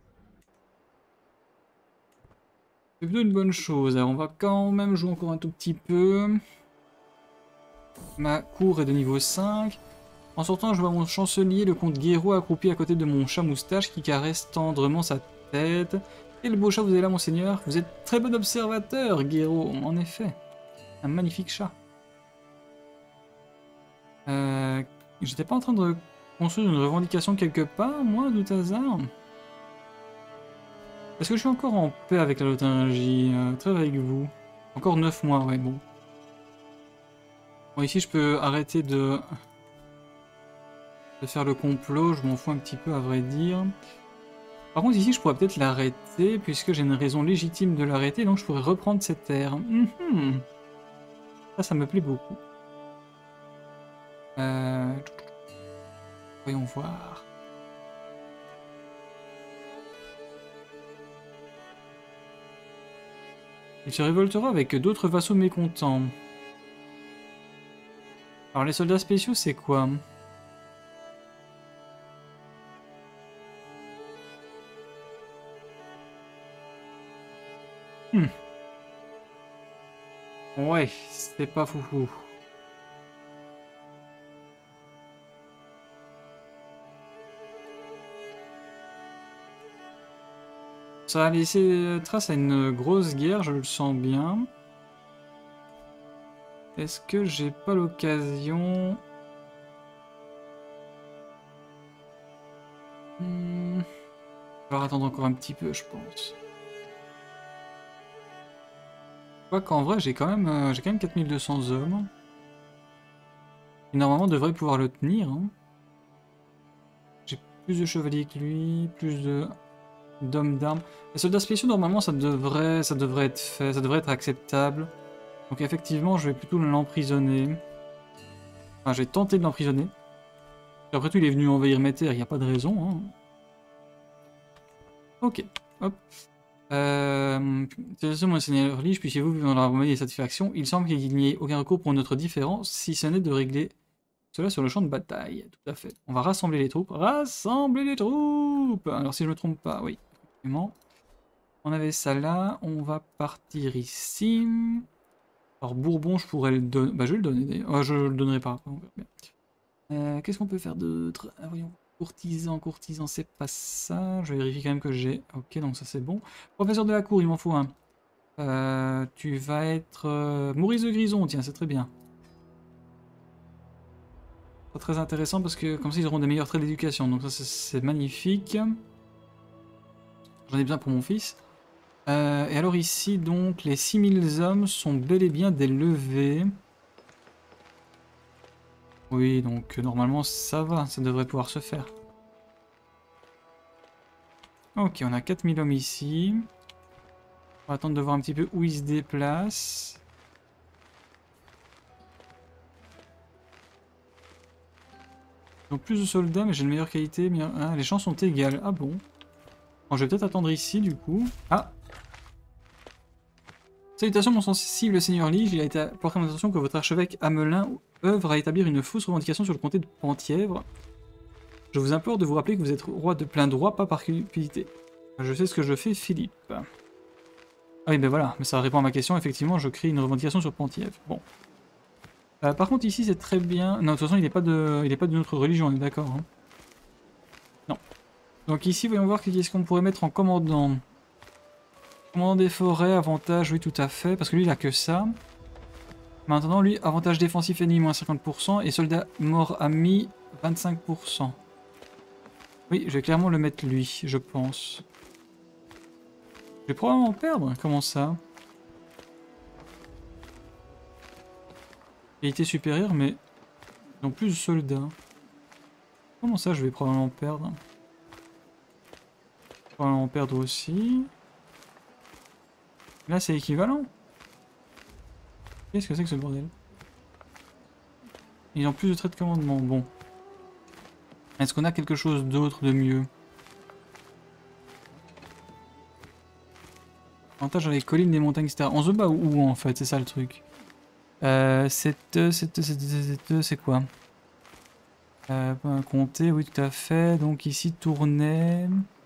C'est plutôt une bonne chose. Alors on va quand même jouer encore un tout petit peu. Ma cour est de niveau 5. En sortant, je vois mon chancelier, le comte Guéraud, accroupi à côté de mon chat moustache qui caresse tendrement sa tête. Quel beau chat vous avez là, monseigneur. Vous êtes très bon observateur, Guéraud, en effet. Un magnifique chat. J'étais pas en train de construire une revendication quelque part, moi, de tout hasard. Est-ce que je suis encore en paix avec la Lotharingie? Très avec vous. Encore 9 mois, ouais, bon. Bon, ici, je peux arrêter de faire le complot, je m'en fous un petit peu, à vrai dire. Par contre, ici, je pourrais peut-être l'arrêter, puisque j'ai une raison légitime de l'arrêter, donc je pourrais reprendre cette terre. Ça me plaît beaucoup. Voyons voir. Il se révoltera avec d'autres vassaux mécontents. Alors les soldats spéciaux, c'est quoi? Ouais, c'est pas foufou. Ça a laissé trace à une grosse guerre, je le sens bien. Est-ce que j'ai pas l'occasion... On va attendre encore un petit peu, je pense. Je crois qu'en vrai, j'ai quand même 4200 hommes. Qui normalement devrait pouvoir le tenir. Hein. J'ai plus de chevaliers que lui, plus d'hommes d'armes. Les soldats spéciaux, normalement, ça devrait être fait, ça devrait être acceptable. Donc effectivement, je vais plutôt l'emprisonner. Enfin, j'ai tenté de l'emprisonner. Après tout, il est venu envahir mes terres, il n'y a pas de raison. Hein. Ok, hop. Monseigneur Lige, puissiez-vous vivre dans la harmonie et satisfaction? Il semble qu'il n'y ait aucun recours pour notre différence, si ce n'est de régler cela sur le champ de bataille. Tout à fait. On va rassembler les troupes. Rassembler les troupes! Alors si je me trompe pas, oui, effectivement. On avait ça là, on va partir ici. Alors Bourbon, je pourrais le donner. Bah je vais le donner d'ailleurs. Oh, je le donnerai pas. Qu'est-ce qu'on peut faire d'autre? Voyons. Courtisan, c'est pas ça. Je vérifie quand même que j'ai... Ok, donc ça c'est bon. Professeur de la cour, il m'en faut un. Tu vas être... Maurice de Grison, tiens, c'est très bien. C'est très intéressant parce que comme ça ils auront des meilleurs traits d'éducation. Donc ça c'est magnifique. J'en ai besoin pour mon fils. Et alors ici, donc, les 6000 hommes sont bel et bien des levées. Oui, donc normalement ça va, ça devrait pouvoir se faire. Ok, on a 4000 hommes ici. On va attendre de voir un petit peu où ils se déplacent. Donc plus de soldats, mais j'ai une meilleure qualité. Ah, les chances sont égales. Ah bon. Bon, je vais peut-être attendre ici du coup. Ah! Salutations, mon sensible seigneur Lige, il a été porté à mon attention que votre archevêque Hamelin œuvre à établir une fausse revendication sur le comté de Penthièvre. Je vous implore de vous rappeler que vous êtes roi de plein droit, pas par cupidité. Je sais ce que je fais, Philippe. Ah oui, ben voilà, mais ça répond à ma question, effectivement, je crée une revendication sur Penthièvre. Bon. Par contre, ici, c'est très bien... Non, de toute façon, il n'est pas de notre religion, on est d'accord. Hein. Non. Donc ici, voyons voir qu'est-ce qu'on pourrait mettre en commandant. Commandant des forêts, avantage, oui, tout à fait, parce que lui, il a que ça. Maintenant, lui, avantage défensif ennemi, moins 50%, et soldat mort ami, 25%. Oui, je vais clairement le mettre lui, je pense. Je vais probablement perdre. Comment ça? Qualité supérieure, mais ils ont plus de soldats. Comment ça, je vais probablement perdre? Probablement perdre aussi. Là, c'est équivalent. Qu'est-ce que c'est que ce bordel? Ils ont plus de traits de commandement. Bon. Est-ce qu'on a quelque chose d'autre de mieux? Avantage dans les collines, des montagnes, etc. On se bat où en fait? C'est ça le truc. C'est quoi? Compter, oui, tout à fait. Donc ici, tourner.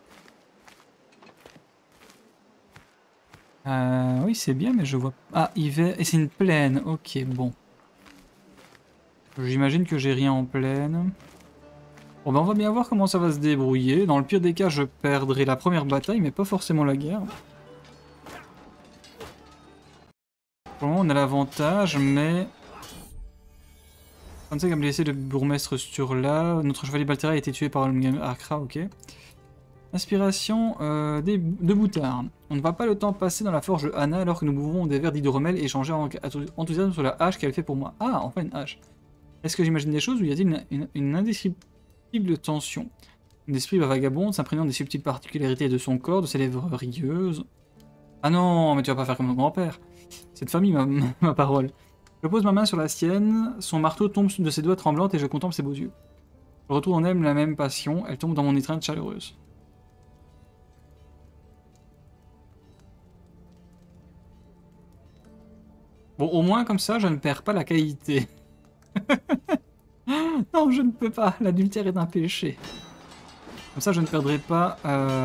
Oui, c'est bien, mais je vois. Ah, hiver. Et c'est une plaine. Ok, bon. J'imagine que j'ai rien en plaine. Bon, ben on va bien voir comment ça va se débrouiller. Dans le pire des cas, je perdrai la première bataille, mais pas forcément la guerre. Pour le moment, on a l'avantage, mais... Comme ça, comme blessé de bourgmestre sur là. Notre chevalier Baltera a été tué par le Arkra, ok. Inspiration de Boutard. On ne va pas le temps passer dans la forge de Anna alors que nous buvons des verres d'hydromel et échanger en enthousiasme sur la hache qu'elle fait pour moi. Ah, enfin une hache. Est-ce que j'imagine des choses ou y a-t-il une indescriptible tension? L'esprit va vagabonde, s'imprégnant des subtiles particularités de son corps, de ses lèvres rieuses. Ah non, mais tu vas pas faire comme mon grand-père. Cette famille, ma parole. Je pose ma main sur la sienne, son marteau tombe de ses doigts tremblantes et je contemple ses beaux yeux. Je retrouve en elle la même passion, elle tombe dans mon étreinte chaleureuse. Bon, au moins comme ça, je ne perds pas la qualité. Non, je ne peux pas, l'adultère est un péché. Comme ça, je ne perdrai pas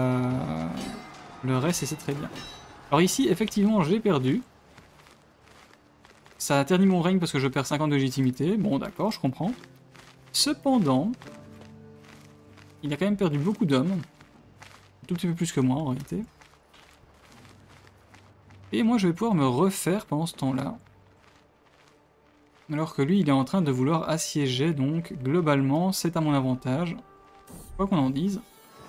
le reste et c'est très bien. Alors ici, effectivement, j'ai perdu. Ça a terni mon règne parce que je perds 50 de légitimité. Bon, d'accord, je comprends. Cependant, il a quand même perdu beaucoup d'hommes. Un tout petit peu plus que moi, en réalité. Et moi, je vais pouvoir me refaire pendant ce temps-là. Alors que lui, il est en train de vouloir assiéger, donc globalement, c'est à mon avantage. Quoi qu'on en dise.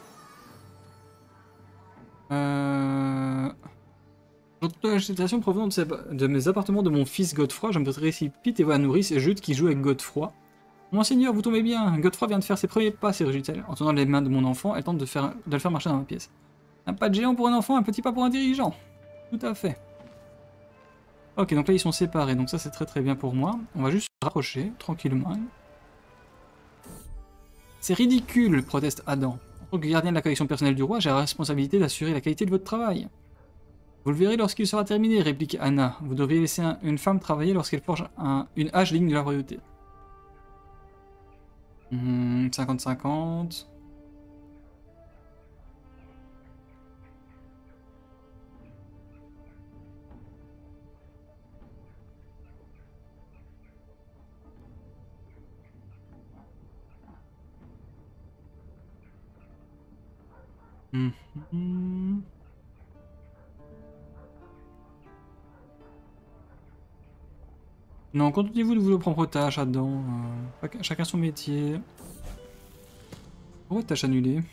L'agitation provenant de mes appartements de mon fils Godefroy, je me précipite et vois la nourrice Jude qui joue avec Godefroy. Monseigneur, vous tombez bien, Godefroy vient de faire ses premiers pas, s'éruit-elle. En tenant les mains de mon enfant, elle tente de le faire marcher dans ma pièce. Un pas de géant pour un enfant, un petit pas pour un dirigeant. Tout à fait. Ok, donc là ils sont séparés, donc ça c'est très très bien pour moi. On va juste se rapprocher, tranquillement. C'est ridicule, proteste Adam. En tant que gardien de la collection personnelle du roi, j'ai la responsabilité d'assurer la qualité de votre travail. Vous le verrez lorsqu'il sera terminé, réplique Anna. Vous devriez laisser une femme travailler lorsqu'elle forge une hache digne de la royauté. 50-50. Non, contentez-vous de vos propres tâches, Adam. Chacun son métier. Pourquoi tâche annulée?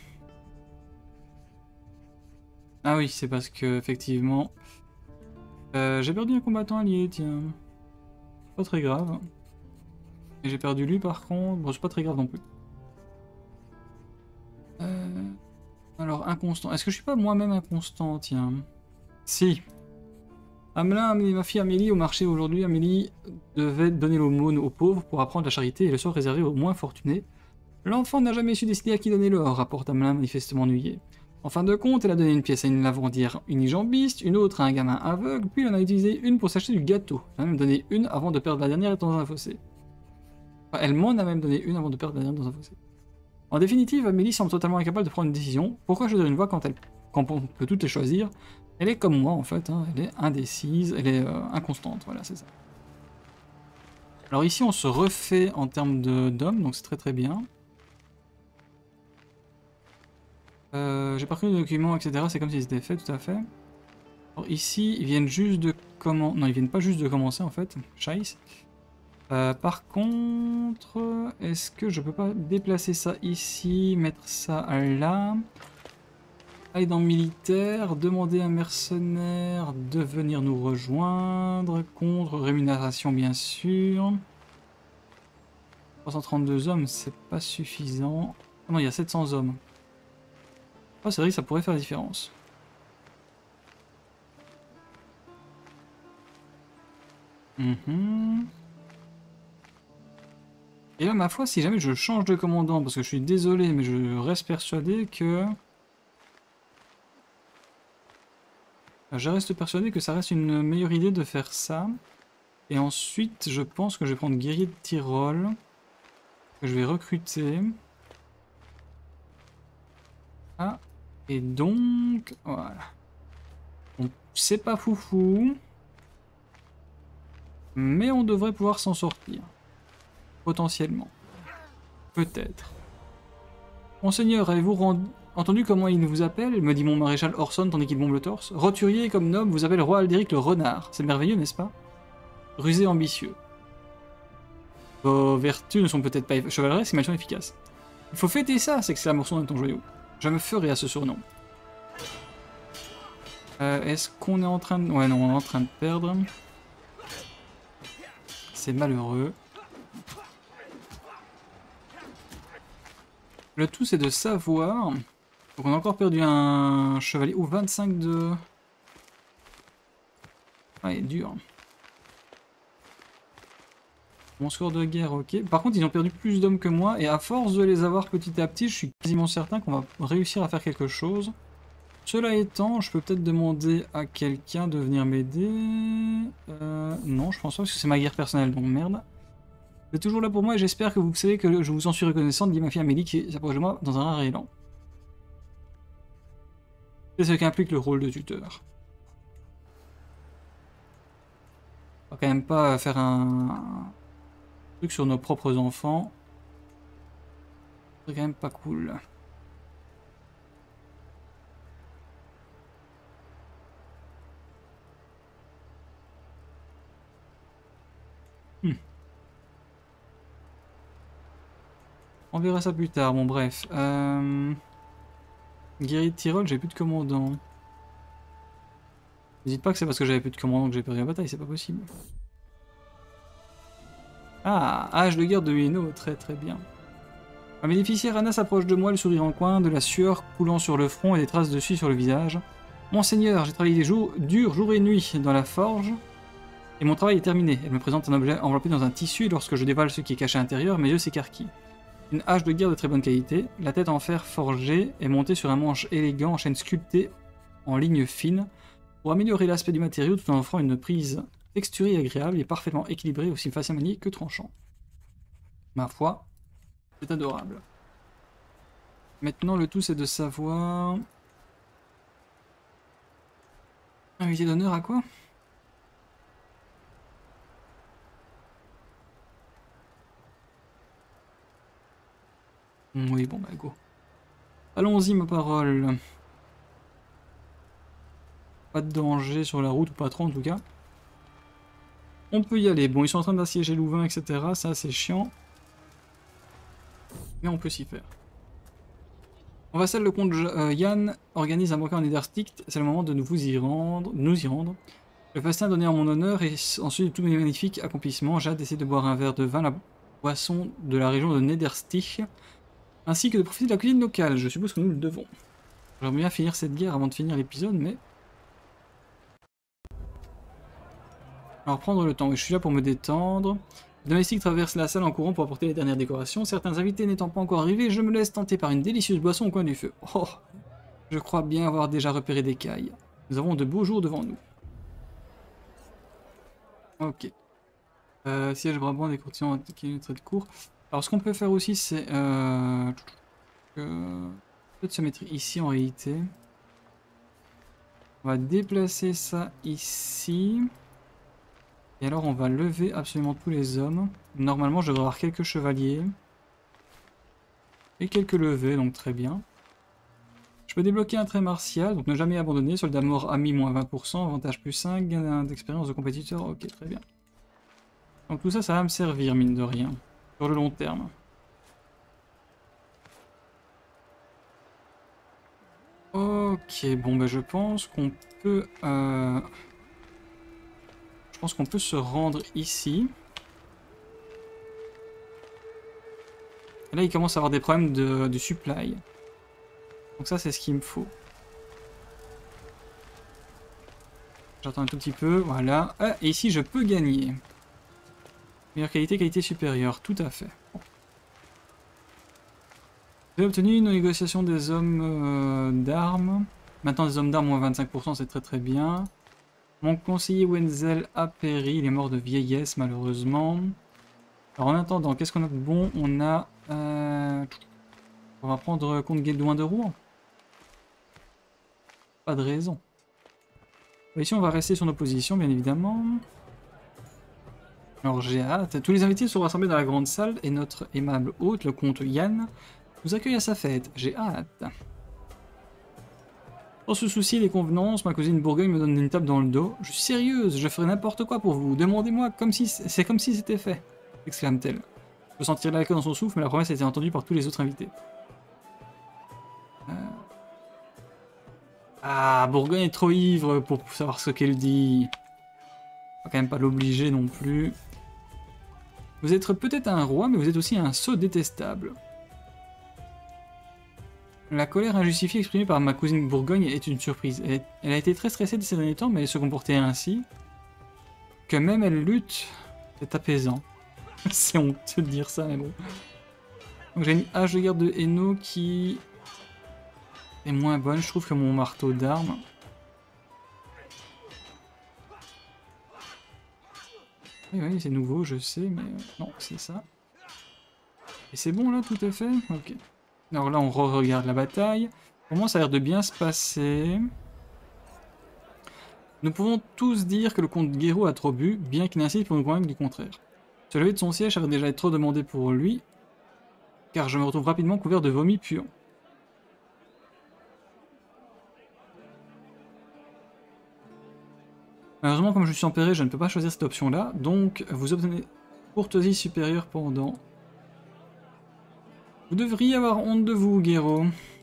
Ah oui, c'est parce que, effectivement... j'ai perdu un combattant allié, tiens. Pas très grave. Et j'ai perdu lui, par contre. Bon, c'est pas très grave non plus. Alors, inconstant. Est-ce que je suis pas moi-même inconstant, tiens? Si. Amelin a amené ma fille Amélie au marché aujourd'hui. Amélie devait donner l'aumône aux pauvres pour apprendre la charité et le sort réservé aux moins fortunés. L'enfant n'a jamais su décider à qui donner l'or, rapporte Amelin manifestement ennuyé. En fin de compte, elle a donné une pièce à une lavandière unijambiste, une autre à un gamin aveugle, puis elle en a utilisé une pour s'acheter du gâteau. Elle a même donné une avant de perdre la dernière dans un fossé. Enfin, elle m'en a même donné une avant de perdre la dernière dans un fossé. En définitive, Amélie semble totalement incapable de prendre une décision. Pourquoi choisir une voie quand on peut toutes les choisir? Elle est comme moi en fait, hein. Elle est indécise, elle est inconstante, voilà c'est ça. Alors ici on se refait en termes d'hommes, donc c'est très très bien. J'ai parcouru les documents, etc. C'est comme si c'était fait, tout à fait. Alors ici, ils viennent juste de commencer. Non, ils viennent pas juste de commencer en fait. Scheiße. Par contre, est-ce que je peux pas déplacer ça ici, mettre ça là? Aller dans le militaire, demander à un mercenaire de venir nous rejoindre, contre rémunération bien sûr. 332 hommes, c'est pas suffisant. Ah non, il y a 700 hommes. Oh, c'est vrai que ça pourrait faire la différence. Et là, ma foi, si jamais je change de commandant, parce que je suis désolé, mais je reste persuadé que... Je reste persuadé que ça reste une meilleure idée de faire ça. Et ensuite, je pense que je vais prendre guerrier de Tyrol, que je vais recruter. Ah, et donc... Voilà. Bon, c'est pas foufou, mais on devrait pouvoir s'en sortir. Potentiellement. Peut-être. Monseigneur, avez-vous entendu comment il vous appelle? Me dit mon maréchal Orson tandis qu'il bombe le torse. Roturier comme noble vous appelle roi Aldéric le renard. C'est merveilleux, n'est-ce pas? Rusé ambitieux. Vos vertus ne sont peut-être pas chevaleresques, mais elles sont efficaces. Il faut fêter ça, s'exclame Orson d'un ton joyeux. Je me ferai à ce surnom. Est-ce qu'on est en train de... Ouais, non, on est en train de perdre. C'est malheureux. Le tout, c'est de savoir... Donc on a encore perdu un chevalier. Ou 25 de... Ah, il est dur. Mon score de guerre, ok. Par contre, ils ont perdu plus d'hommes que moi. Et à force de les avoir petit à petit, je suis quasiment certain qu'on va réussir à faire quelque chose. Cela étant, je peux peut-être demander à quelqu'un de venir m'aider. Non, je pense pas, parce que c'est ma guerre personnelle, donc merde. Vous êtes toujours là pour moi et j'espère que vous savez que je vous en suis reconnaissante, dit ma fille Amélie qui s'approche de moi dans un rare élan. C'est ce qu'implique le rôle de tuteur. On va quand même pas faire un truc sur nos propres enfants. C'est quand même pas cool. On verra ça plus tard, bon bref. Guerrier de Tyrol, j'ai plus de commandant. Ne dites pas que c'est parce que j'avais plus de commandant que j'ai perdu la bataille, c'est pas possible. Ah, âge de guerre de Hainaut, très très bien. Un bénéficiaire Anna s'approche de moi, le sourire en coin, de la sueur coulant sur le front et des traces de suie sur le visage. Monseigneur, j'ai travaillé dur jour et nuit dans la forge, et mon travail est terminé. Elle me présente un objet enveloppé dans un tissu, et lorsque je dévoile ce qui est caché à l'intérieur, mes yeux s'écarquillent. Une hache de guerre de très bonne qualité, la tête en fer forgé est montée sur un manche élégant en chaîne sculptée en lignes fines, pour améliorer l'aspect du matériau tout en offrant une prise texturée et agréable et parfaitement équilibrée, aussi facile à manier que tranchant. Ma foi, c'est adorable. Maintenant, le tout c'est de savoir... Invité d'honneur à quoi? Oui, bon bah go. Allons-y, ma parole. Pas de danger sur la route, ou pas trop en tout cas. On peut y aller. Bon, ils sont en train d'assiéger Louvain, etc. Ça, c'est chiant. Mais on peut s'y faire. En vassal, le comte Yann organise un banquet en Nedersticht. C'est le moment de nous y rendre. Le festin donné en mon honneur et ensuite de tous mes magnifiques accomplissements. J'ai hâte d'essayer de boire un verre de vin, la boisson de la région de Nedersticht, ainsi que de profiter de la cuisine locale. Je suppose que nous le devons. J'aimerais bien finir cette guerre avant de finir l'épisode, mais... Alors prendre le temps, oui, je suis là pour me détendre. Le domestique traverse la salle en courant pour apporter les dernières décorations. Certains invités n'étant pas encore arrivés, je me laisse tenter par une délicieuse boisson au coin du feu. Oh, je crois bien avoir déjà repéré des cailles. Nous avons de beaux jours devant nous. Ok. Siège Brabant, des courtisans qui est très court. Alors ce qu'on peut faire aussi, c'est... peut-être se mettre ici en réalité. On va déplacer ça ici. Et alors on va lever absolument tous les hommes. Normalement je devrais avoir quelques chevaliers. Et quelques levées, donc très bien. Je peux débloquer un trait martial, donc ne jamais abandonner. Soldat mort ami moins 20%, avantage plus 5, gain d'expérience de compétiteur, ok très bien. Donc tout ça, ça va me servir mine de rien. Sur le long terme. Ok, bon bah je pense qu'on peut... Je pense qu'on peut se rendre ici. Et là il commence à avoir des problèmes de supply. Donc ça c'est ce qu'il me faut. J'attends un tout petit peu, voilà. Ah, et ici je peux gagner. Meilleure qualité, qualité supérieure, tout à fait. Bon. J'ai obtenu une négociation des hommes d'armes. Maintenant des hommes d'armes moins 25%, c'est très très bien. Mon conseiller Wenzel a péri, il est mort de vieillesse malheureusement. Alors en attendant, qu'est-ce qu'on a de bon? On a... On va prendre comte Guédouin de Rouen. Pas de raison. Ici on va rester sur nos positions bien évidemment. Alors j'ai hâte. Tous les invités sont rassemblés dans la grande salle et notre aimable hôte, le comte Yann, nous accueille à sa fête. J'ai hâte. Sans se soucier des convenances, ma cousine Bourgogne me donne une tape dans le dos. Je suis sérieuse, je ferai n'importe quoi pour vous. Demandez-moi comme si c'est comme si c'était fait, exclame-t-elle. Je peux sentir l'alcool dans son souffle, mais la promesse a été entendue par tous les autres invités. Ah, Bourgogne est trop ivre pour savoir ce qu'elle dit. On va quand même pas l'obliger non plus. Vous êtes peut-être un roi, mais vous êtes aussi un sot détestable. La colère injustifiée exprimée par ma cousine Bourgogne est une surprise. Elle a été très stressée ces derniers temps, mais elle se comportait ainsi que même elle lutte. C'est apaisant. C'est honteux de dire ça, mais bon. Donc j'ai une hache de guerre de Hainaut qui est moins bonne, je trouve, que mon marteau d'armes. Oui, c'est nouveau, je sais, mais non, c'est ça. Et c'est bon là, tout est fait? Ok. Alors là, on re-regarde la bataille. Pour moi, ça a l'air de bien se passer. Nous pouvons tous dire que le comte Guéraud a trop bu, bien qu'il insiste pour nous convaincre du contraire. Se lever de son siège avait déjà été trop demandé pour lui, car je me retrouve rapidement couvert de vomi puant. Malheureusement, comme je suis empéré, je ne peux pas choisir cette option-là, donc vous obtenez courtoisie supérieure pendant... Vous devriez avoir honte de vous, Guéraud.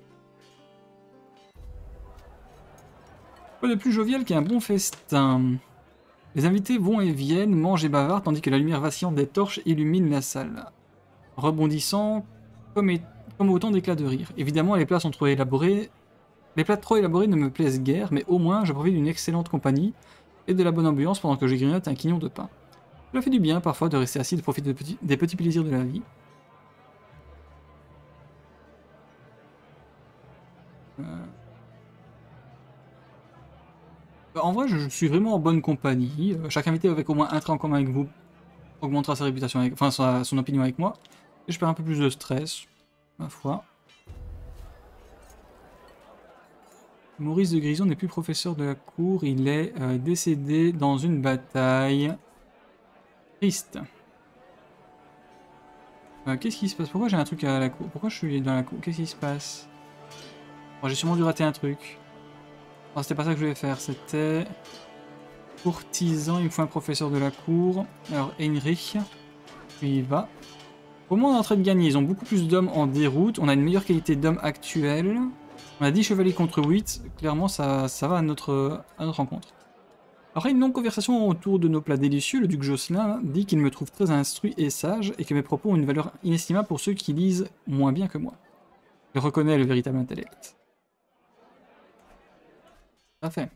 Quoi de plus jovial qu'un bon festin? Les invités vont et viennent, mangent et bavardent, tandis que la lumière vacillante des torches illumine la salle, rebondissant comme autant d'éclats de rire. Évidemment, les plats sont trop élaborés. Les plats trop élaborés ne me plaisent guère, mais au moins je profite d'une excellente compagnie et de la bonne ambiance pendant que je grignote un quignon de pain. Cela fait du bien parfois de rester assis et de profiter des petits plaisirs de la vie. En vrai, je suis vraiment en bonne compagnie. Chaque invité avec au moins un trait en commun avec vous augmentera sa réputation, son opinion avec moi. Et je perds un peu plus de stress, ma foi. Maurice de Grison n'est plus professeur de la cour, il est décédé dans une bataille. Triste. Qu'est-ce qui se passe? Pourquoi j'ai un truc à la cour? Pourquoi je suis dans la cour? Qu'est-ce qui se passe? Bon, j'ai sûrement dû rater un truc. Non, c'était pas ça que je voulais faire, c'était... Courtisan, il me faut un professeur de la cour. Alors, Heinrich, lui il va. Au moins on est en train de gagner, ils ont beaucoup plus d'hommes en déroute, on a une meilleure qualité d'hommes actuelle. On a 10 chevaliers contre 8, clairement ça va à notre rencontre. Après une longue conversation autour de nos plats délicieux, le duc Jocelyn dit qu'il me trouve très instruit et sage, et que mes propos ont une valeur inestimable pour ceux qui lisent moins bien que moi. Il reconnaît le véritable intellect. Parfait.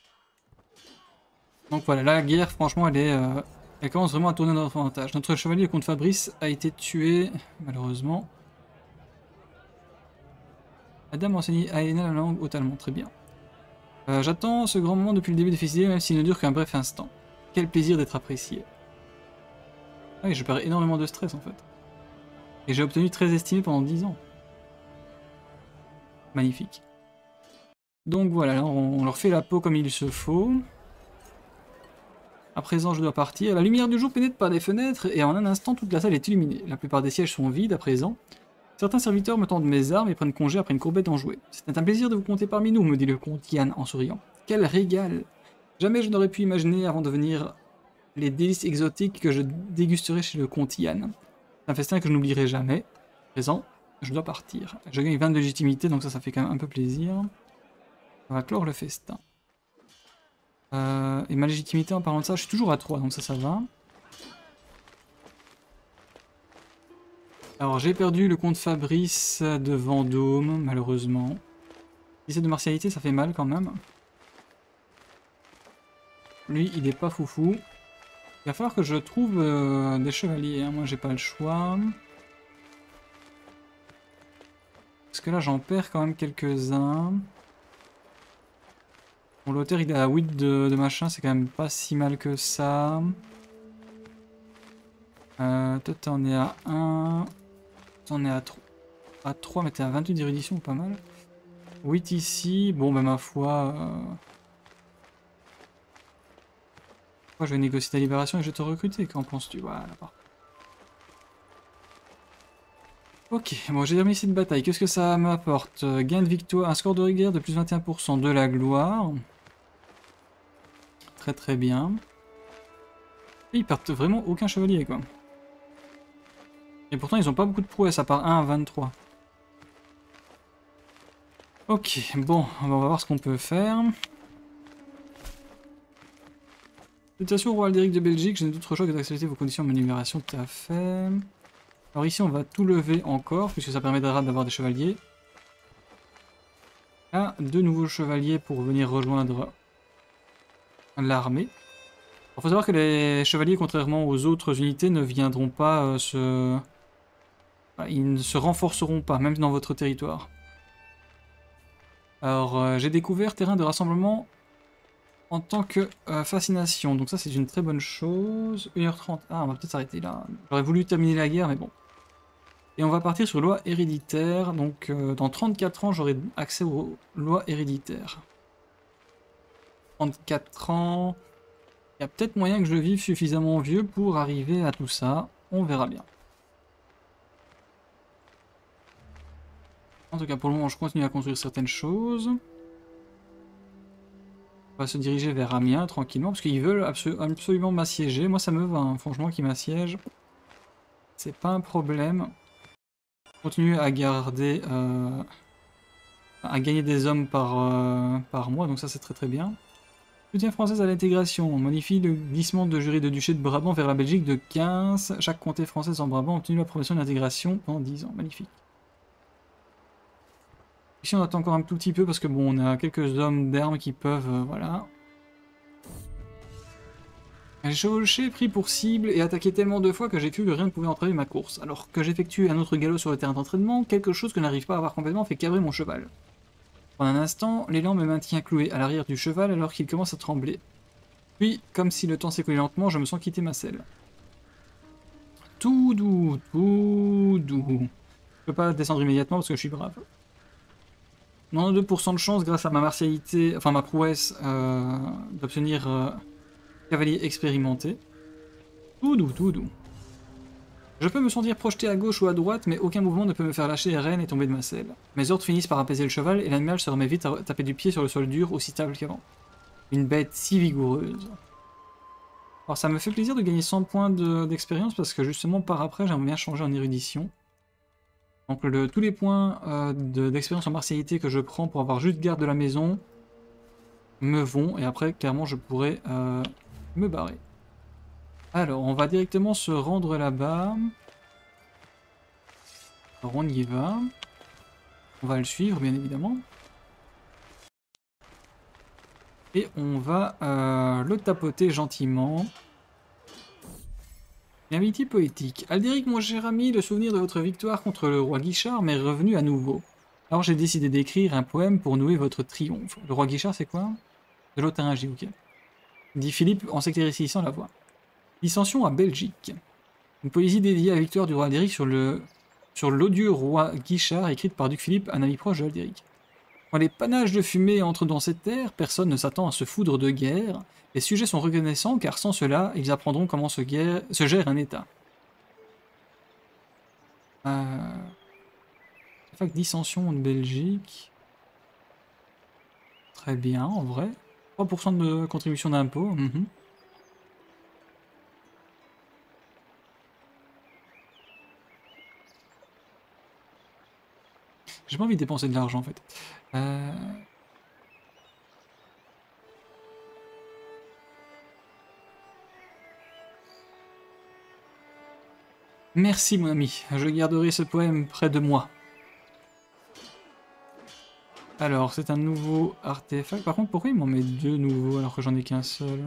Donc voilà, la guerre, franchement, elle commence vraiment à tourner dans notre avantage. Notre chevalier, le comte Fabrice, a été tué, malheureusement. Adam a enseigné à Aena la langue haut-allemand, très bien. J'attends ce grand moment depuis le début des fusillés, même s'il ne dure qu'un bref instant. Quel plaisir d'être apprécié. Ah oui, je perds énormément de stress en fait. Et j'ai obtenu 13 estimés pendant 10 ans. Magnifique. Donc voilà, là, on leur fait la peau comme il se faut. À présent, je dois partir. La lumière du jour pénètre par des fenêtres et en un instant, toute la salle est illuminée. La plupart des sièges sont vides à présent. Certains serviteurs me tendent mes armes et prennent congé après une courbette enjouée. C'est un plaisir de vous compter parmi nous, me dit le comte Yann en souriant. Quel régal! Jamais je n'aurais pu imaginer avant de venir les délices exotiques que je dégusterai chez le comte Yann. C'est un festin que je n'oublierai jamais. À présent, je dois partir. Je gagne 20 de légitimité, donc ça fait quand même un peu plaisir. On va clore le festin. Et ma légitimité en parlant de ça, je suis toujours à 3, donc ça va. Alors j'ai perdu le comte Fabrice de Vendôme, malheureusement. 17 de martialité, ça fait mal quand même. Lui, il est pas foufou. Il va falloir que je trouve des chevaliers, hein. Moi j'ai pas le choix. Parce que là j'en perds quand même quelques-uns. Bon, l'auteur il est à 8 de machin, c'est quand même pas si mal que ça. Toi t'en es à 1. T'en es à 3, mais t'es à 28 d'érudition, pas mal. 8 ici, bon bah ma foi... Moi je vais négocier ta libération et je vais te recruter, qu'en penses-tu? Voilà, parfait. Ok, bon j'ai terminé cette bataille, qu'est-ce que ça m'apporte? Gain de victoire, un score de guerre de plus 21%, de la gloire. Très très bien. Et ils perdent vraiment aucun chevalier quoi. Et pourtant ils ont pas beaucoup de prouesses, à part 1 à 23. Ok, bon, on va voir ce qu'on peut faire. Salutations au roi Aldéric de Belgique, je n'ai d'autre choix que d'accepter vos conditions de libération, tout à fait. Alors ici on va tout lever encore, puisque ça permettra d'avoir des chevaliers. Là, 2 nouveaux chevaliers pour venir rejoindre l'armée. Il faut savoir que les chevaliers, contrairement aux autres unités, ne viendront pas se... Enfin, ils ne se renforceront pas, même dans votre territoire. Alors, j'ai découvert terrain de rassemblement en tant que fascination. Donc ça, c'est une très bonne chose. 1h30. Ah, on va peut-être s'arrêter là. J'aurais voulu terminer la guerre, mais bon. Et on va partir sur loi héréditaire. Donc, dans 34 ans, j'aurai accès aux lois héréditaires. 34 ans... Il y a peut-être moyen que je vive suffisamment vieux pour arriver à tout ça. On verra bien. En tout cas, pour le moment, je continue à construire certaines choses. On va se diriger vers Amiens tranquillement, parce qu'ils veulent absolument m'assiéger. Moi, ça me va, hein, franchement, qu'ils m'assiègent. C'est pas un problème. Continue à garder... à gagner des hommes par mois, donc ça, c'est très très bien. Soutien française à l'intégration. On modifie le glissement de juré de duché de Brabant vers la Belgique de 15. Chaque comté française en Brabant obtenu l'approbation d'intégration pendant 10 ans. Magnifique. Ici on attend encore un tout petit peu parce que bon, on a quelques hommes d'armes qui peuvent... voilà. J'ai chevauché, pris pour cible et attaqué tellement de fois que j'ai cru que rien ne pouvait entraver ma course. Alors que j'effectue un autre galop sur le terrain d'entraînement, quelque chose que je n'arrive pas à avoir complètement fait cabrer mon cheval. Pendant un instant, l'élan me maintient cloué à l'arrière du cheval alors qu'il commence à trembler. Puis, comme si le temps s'écoulait lentement, je me sens quitter ma selle. Tout doux, tout doux. Je peux pas descendre immédiatement parce que je suis brave. 92% de chance grâce à ma martialité, enfin ma prouesse, d'obtenir cavalier expérimenté. Tout doux, tout doux. Je peux me sentir projeté à gauche ou à droite, mais aucun mouvement ne peut me faire lâcher les rênes et tomber de ma selle. Mes ordres finissent par apaiser le cheval et l'animal se remet vite à taper du pied sur le sol dur, aussi stable qu'avant. Une bête si vigoureuse. Alors ça me fait plaisir de gagner 100 points d'expérience parce que justement par après j'aimerais bien changer en érudition. Donc tous les points d'expérience en martialité que je prends pour avoir juste garde de la maison me vont et après clairement je pourrais me barrer. Alors on va directement se rendre là-bas. Alors on y va. On va le suivre bien évidemment. Et on va le tapoter gentiment. Amitié poétique. Aldéric, mon cher ami, le souvenir de votre victoire contre le roi Guichard m'est revenu à nouveau. Alors j'ai décidé d'écrire un poème pour nouer votre triomphe. Le roi Guichard, c'est quoi? De Lotharingie, ok. Dit Philippe en s'éclaircissant la voix. Dissension à Belgique. Une poésie dédiée à la victoire du roi Aldéric sur l'odieux roi Guichard, écrite par Duc Philippe, un ami proche de Aldéric. Quand les panaches de fumée entrent dans cette terre, personne ne s'attend à ce foudre de guerre. Les sujets sont reconnaissants car sans cela, ils apprendront comment se gère un État. Fac dissension de Belgique. Très bien, en vrai. 3% de contribution d'impôt. J'ai pas envie de dépenser de l'argent en fait. Merci mon ami, je garderai ce poème près de moi. Alors, c'est un nouveau artefact. Par contre, pourquoi il m'en met 2 nouveaux alors que j'en ai qu'un seul?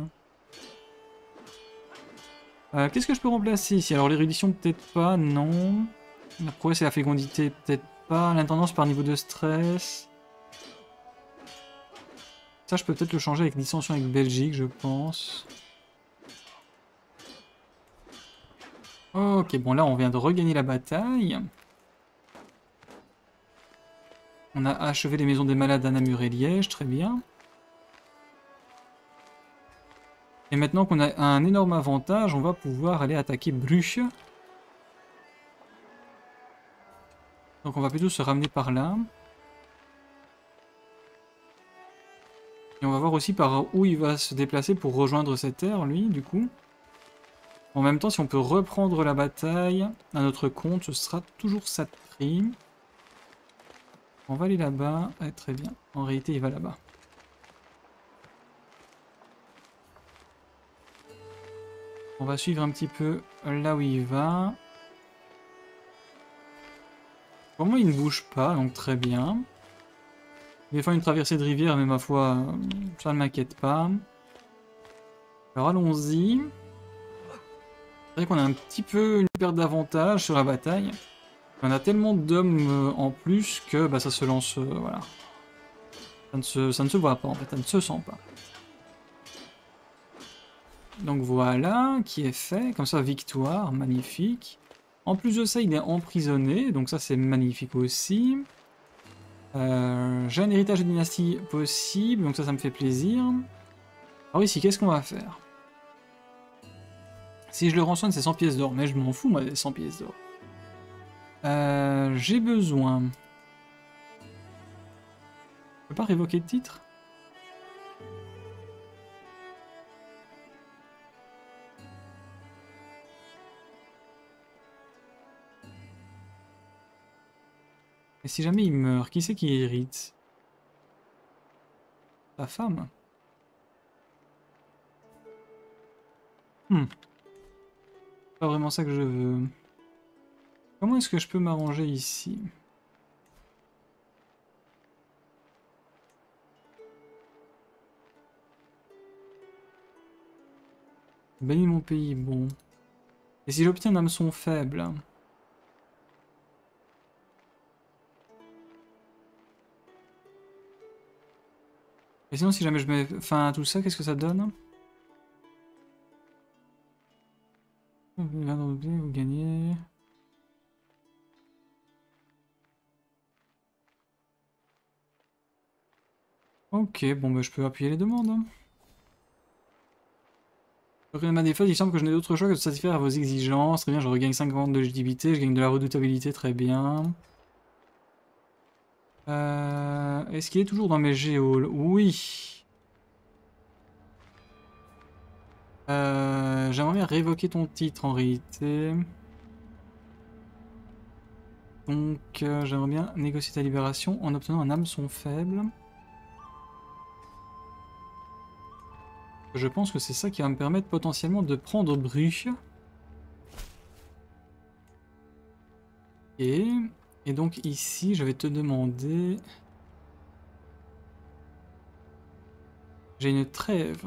Qu'est-ce que je peux remplacer ici? Alors, l'érudition, peut-être pas, non. La prouesse et la fécondité, peut-être pas. L'intendance par niveau de stress. Ça, je peux peut-être le changer avec dissension avec Belgique, je pense. Ok, bon, là, on vient de regagner la bataille. On a achevé les maisons des malades à Namur et Liège, très bien. Et maintenant qu'on a un énorme avantage, on va pouvoir aller attaquer Bruges. Donc on va plutôt se ramener par là. Et on va voir aussi par où il va se déplacer pour rejoindre cette terre, lui, du coup. En même temps, si on peut reprendre la bataille à notre compte, ce sera toujours ça de prime. On va aller là-bas. Ah, très bien. En réalité, il va là-bas. On va suivre un petit peu là où il va. Pour moi, il ne bouge pas, donc très bien. Des fois, une traversée de rivière, mais ma foi, ça ne m'inquiète pas. Alors, allons-y. C'est vrai qu'on a un petit peu une perte d'avantage sur la bataille. On a tellement d'hommes en plus que bah, ça se lance... voilà. Ça ne se voit pas, en fait, ça ne se sent pas. Donc voilà, qui est fait. Comme ça, victoire, magnifique. En plus de ça, il est emprisonné, donc ça c'est magnifique aussi. J'ai un héritage de dynastie possible, donc ça me fait plaisir. Alors ici, qu'est-ce qu'on va faire? Si je le rançonne, c'est 100 pièces d'or, mais je m'en fous, moi, des 100 pièces d'or. J'ai besoin... Je peux pas révoquer de titre? Et si jamais il meurt, qui c'est qui hérite? Sa femme? Pas vraiment ça que je veux. Comment est-ce que je peux m'arranger ici? Bannis mon pays, bon. Et si j'obtiens un hameçon faible? Et sinon, si jamais je mets fin à tout ça, qu'est-ce que ça donne? Vous gagnez. Ok, bon bah je peux appuyer les demandes. Hein. Ma défaut, il semble que je n'ai d'autre choix que de satisfaire à vos exigences. Très bien, je regagne 50 de légitimité, je gagne de la redoutabilité, très bien. Est-ce qu'il est toujours dans mes géoles? Oui. J'aimerais bien révoquer ton titre en réalité. Donc j'aimerais bien négocier ta libération en obtenant un hameçon faible. Je pense que c'est ça qui va me permettre potentiellement de prendre Bruges. Et donc ici, je vais te demander... J'ai une trêve.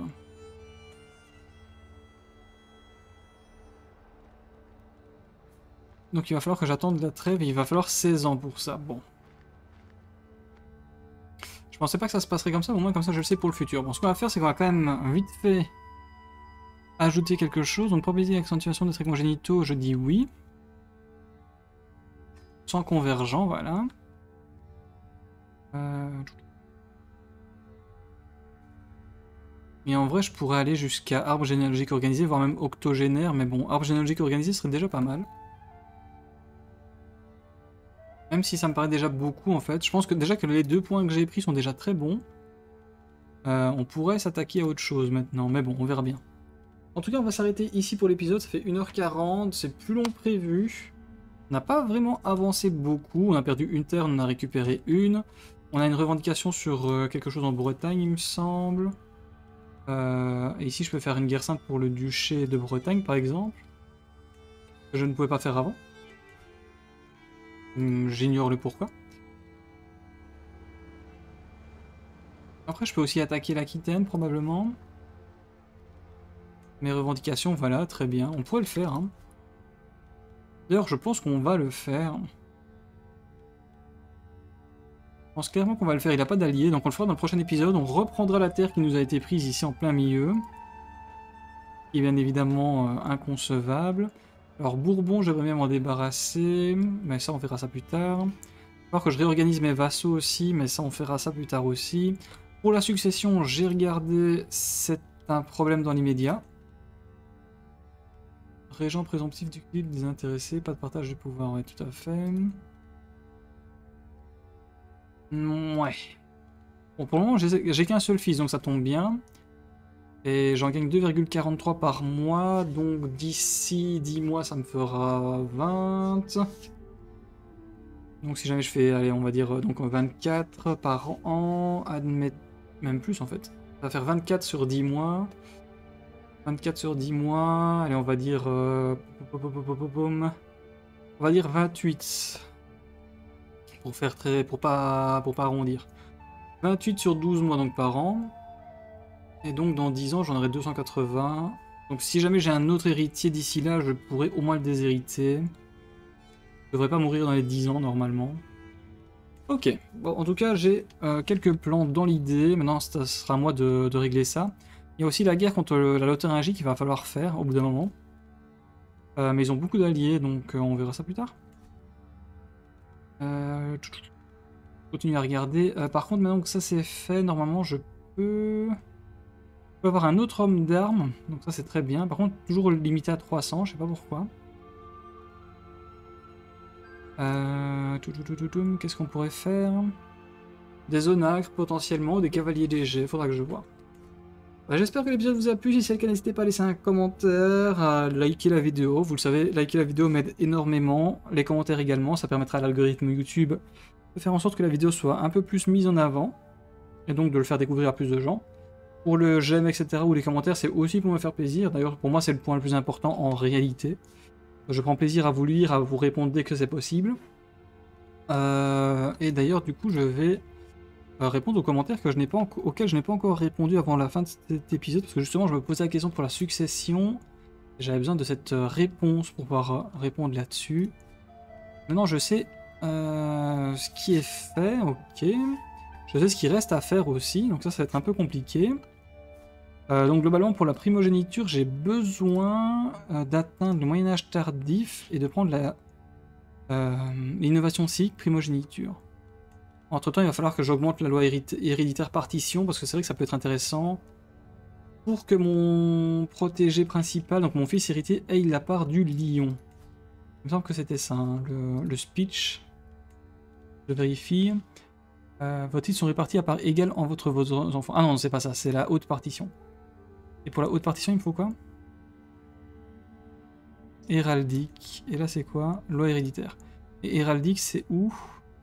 Donc il va falloir que j'attende la trêve et il va falloir 16 ans pour ça. Bon. Je pensais pas que ça se passerait comme ça, mais au moins comme ça je le sais pour le futur. Bon, ce qu'on va faire, c'est qu'on va quand même vite fait ajouter quelque chose. Donc probabilité d'accentuation des traits congénitaux, je dis oui. Sans convergent, voilà. Et en vrai, je pourrais aller jusqu'à arbre généalogique organisé, voire même octogénaire, mais bon, arbre généalogique organisé serait déjà pas mal. Même si ça me paraît déjà beaucoup en fait. Je pense que déjà que les 2 points que j'ai pris sont déjà très bons. On pourrait s'attaquer à autre chose maintenant, mais bon, on verra bien. En tout cas, on va s'arrêter ici pour l'épisode, ça fait 1h40, c'est plus long que prévu. On n'a pas vraiment avancé beaucoup, on a perdu une terre, on en a récupéré une. On a une revendication sur quelque chose en Bretagne, il me semble. Et ici, je peux faire une guerre sainte pour le duché de Bretagne, par exemple. que je ne pouvais pas faire avant. J'ignore le pourquoi. Après, je peux aussi attaquer l'Aquitaine, probablement. Mes revendications, voilà, très bien. On pourrait le faire, hein. D'ailleurs, je pense qu'on va le faire. Je pense clairement qu'on va le faire. Il n'a pas d'allié, donc on le fera dans le prochain épisode. On reprendra la terre qui nous a été prise ici en plein milieu. Qui est bien évidemment inconcevable. Alors Bourbon, j'aimerais bien m'en débarrasser, mais ça on verra ça plus tard. Il va falloir que je réorganise mes vassaux aussi, mais ça on fera ça plus tard aussi. Pour la succession, j'ai regardé, c'est un problème dans l'immédiat. Régent présomptif du clip désintéressé, pas de partage de pouvoir, ouais, tout à fait. Ouais. Bon, pour le moment, j'ai qu'un seul fils, donc ça tombe bien. Et j'en gagne 2,43 par mois, donc d'ici 10 mois, ça me fera 20. Donc si jamais je fais, allez, on va dire donc 24 par an, admettre même plus en fait. Ça va faire 24 sur 10 mois. 24 sur 10 mois, allez, on va dire... on va dire 28. Pour faire très... pour pas arrondir. 28 sur 12 mois donc par an. Et donc dans 10 ans, j'en aurai 280. Donc si jamais j'ai un autre héritier d'ici là, je pourrais au moins le déshériter. Je devrais pas mourir dans les 10 ans normalement. Ok, bon, en tout cas j'ai quelques plans dans l'idée. Maintenant ça sera à moi de régler ça. Il y a aussi la guerre contre la Lotharingie qu'il va falloir faire au bout d'un moment. Mais ils ont beaucoup d'alliés, donc on verra ça plus tard. Continue à regarder. Par contre, maintenant que ça c'est fait, normalement je peux avoir un autre homme d'armes. Donc ça c'est très bien. Par contre, toujours limité à 300, je sais pas pourquoi. Qu'est-ce qu'on pourrait faire? Des onagres potentiellement, des cavaliers légers, faudra que je vois. J'espère que l'épisode vous a plu, si c'est le cas n'hésitez pas à laisser un commentaire, à liker la vidéo, vous le savez, liker la vidéo m'aide énormément, les commentaires également, ça permettra à l'algorithme YouTube de faire en sorte que la vidéo soit un peu plus mise en avant, et donc de le faire découvrir à plus de gens. Pour le j'aime, etc. ou les commentaires, c'est aussi pour me faire plaisir, d'ailleurs pour moi c'est le point le plus important en réalité. Je prends plaisir à vous lire, à vous répondre dès que c'est possible. Et d'ailleurs du coup je vais... répondre aux commentaires auxquels je n'ai pas encore répondu avant la fin de cet épisode, parce que justement je me posais la question pour la succession, j'avais besoin de cette réponse pour pouvoir répondre là-dessus. Maintenant je sais ce qui est fait, ok, je sais ce qui reste à faire aussi, donc ça va être un peu compliqué. Donc globalement pour la primogéniture j'ai besoin d'atteindre le Moyen-Âge tardif et de prendre l'innovation civique primogéniture. Entre temps, il va falloir que j'augmente la loi héréditaire partition, parce que c'est vrai que ça peut être intéressant pour que mon protégé principal, donc mon fils héritier, ait la part du lion. Il me semble que c'était ça, hein, le speech. Je vérifie. Vos titres sont répartis à part égale en vos enfants. Ah non, c'est pas ça, c'est la haute partition. Et pour la haute partition, il me faut quoi? Héraldique. Et là, c'est quoi? Loi héréditaire. Et héraldique, c'est où?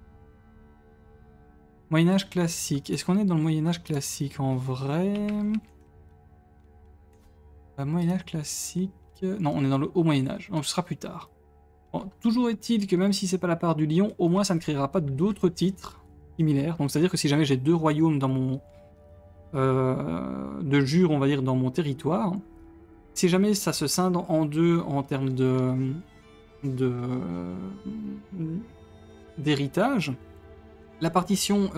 Moyen-Âge classique. Est-ce qu'on est dans le Moyen-Âge classique en vrai? Moyen-Âge classique... Non, on est dans le haut Moyen-Âge, donc ce sera plus tard. Bon, toujours est-il que même si c'est pas la part du lion, au moins ça ne créera pas d'autres titres similaires. Donc c'est-à-dire que si jamais j'ai deux royaumes dans mon... de jure, on va dire, dans mon territoire, si jamais ça se scinde en deux en termes d'héritage, la partition,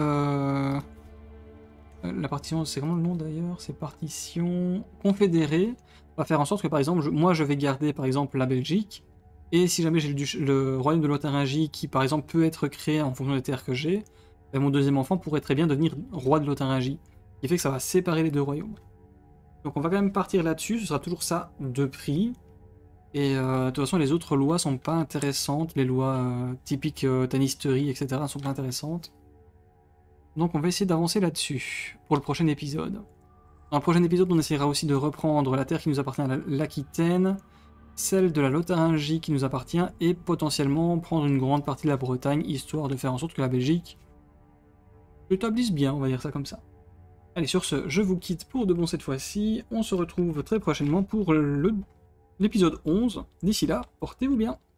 c'est comment le nom d'ailleurs? C'est partition confédérée. On va faire en sorte que par exemple, moi je vais garder par exemple la Belgique, et si jamais j'ai le royaume de Lotharingie qui par exemple peut être créé en fonction des terres que j'ai, ben, mon deuxième enfant pourrait très bien devenir roi de Lotharingie. Ce qui fait que ça va séparer les deux royaumes. Donc on va quand même partir là-dessus, ce sera toujours ça de prix. Et de toute façon les autres lois sont pas intéressantes, les lois typiques tannisterie, etc. sont pas intéressantes. Donc on va essayer d'avancer là-dessus pour le prochain épisode. Dans le prochain épisode on essaiera aussi de reprendre la terre qui nous appartient à l'Aquitaine, celle de la Lotharingie qui nous appartient, et potentiellement prendre une grande partie de la Bretagne, histoire de faire en sorte que la Belgique s'établisse bien, on va dire ça comme ça. Allez, sur ce, je vous quitte pour de bon cette fois-ci, on se retrouve très prochainement pour l'épisode 11. D'ici là, portez-vous bien.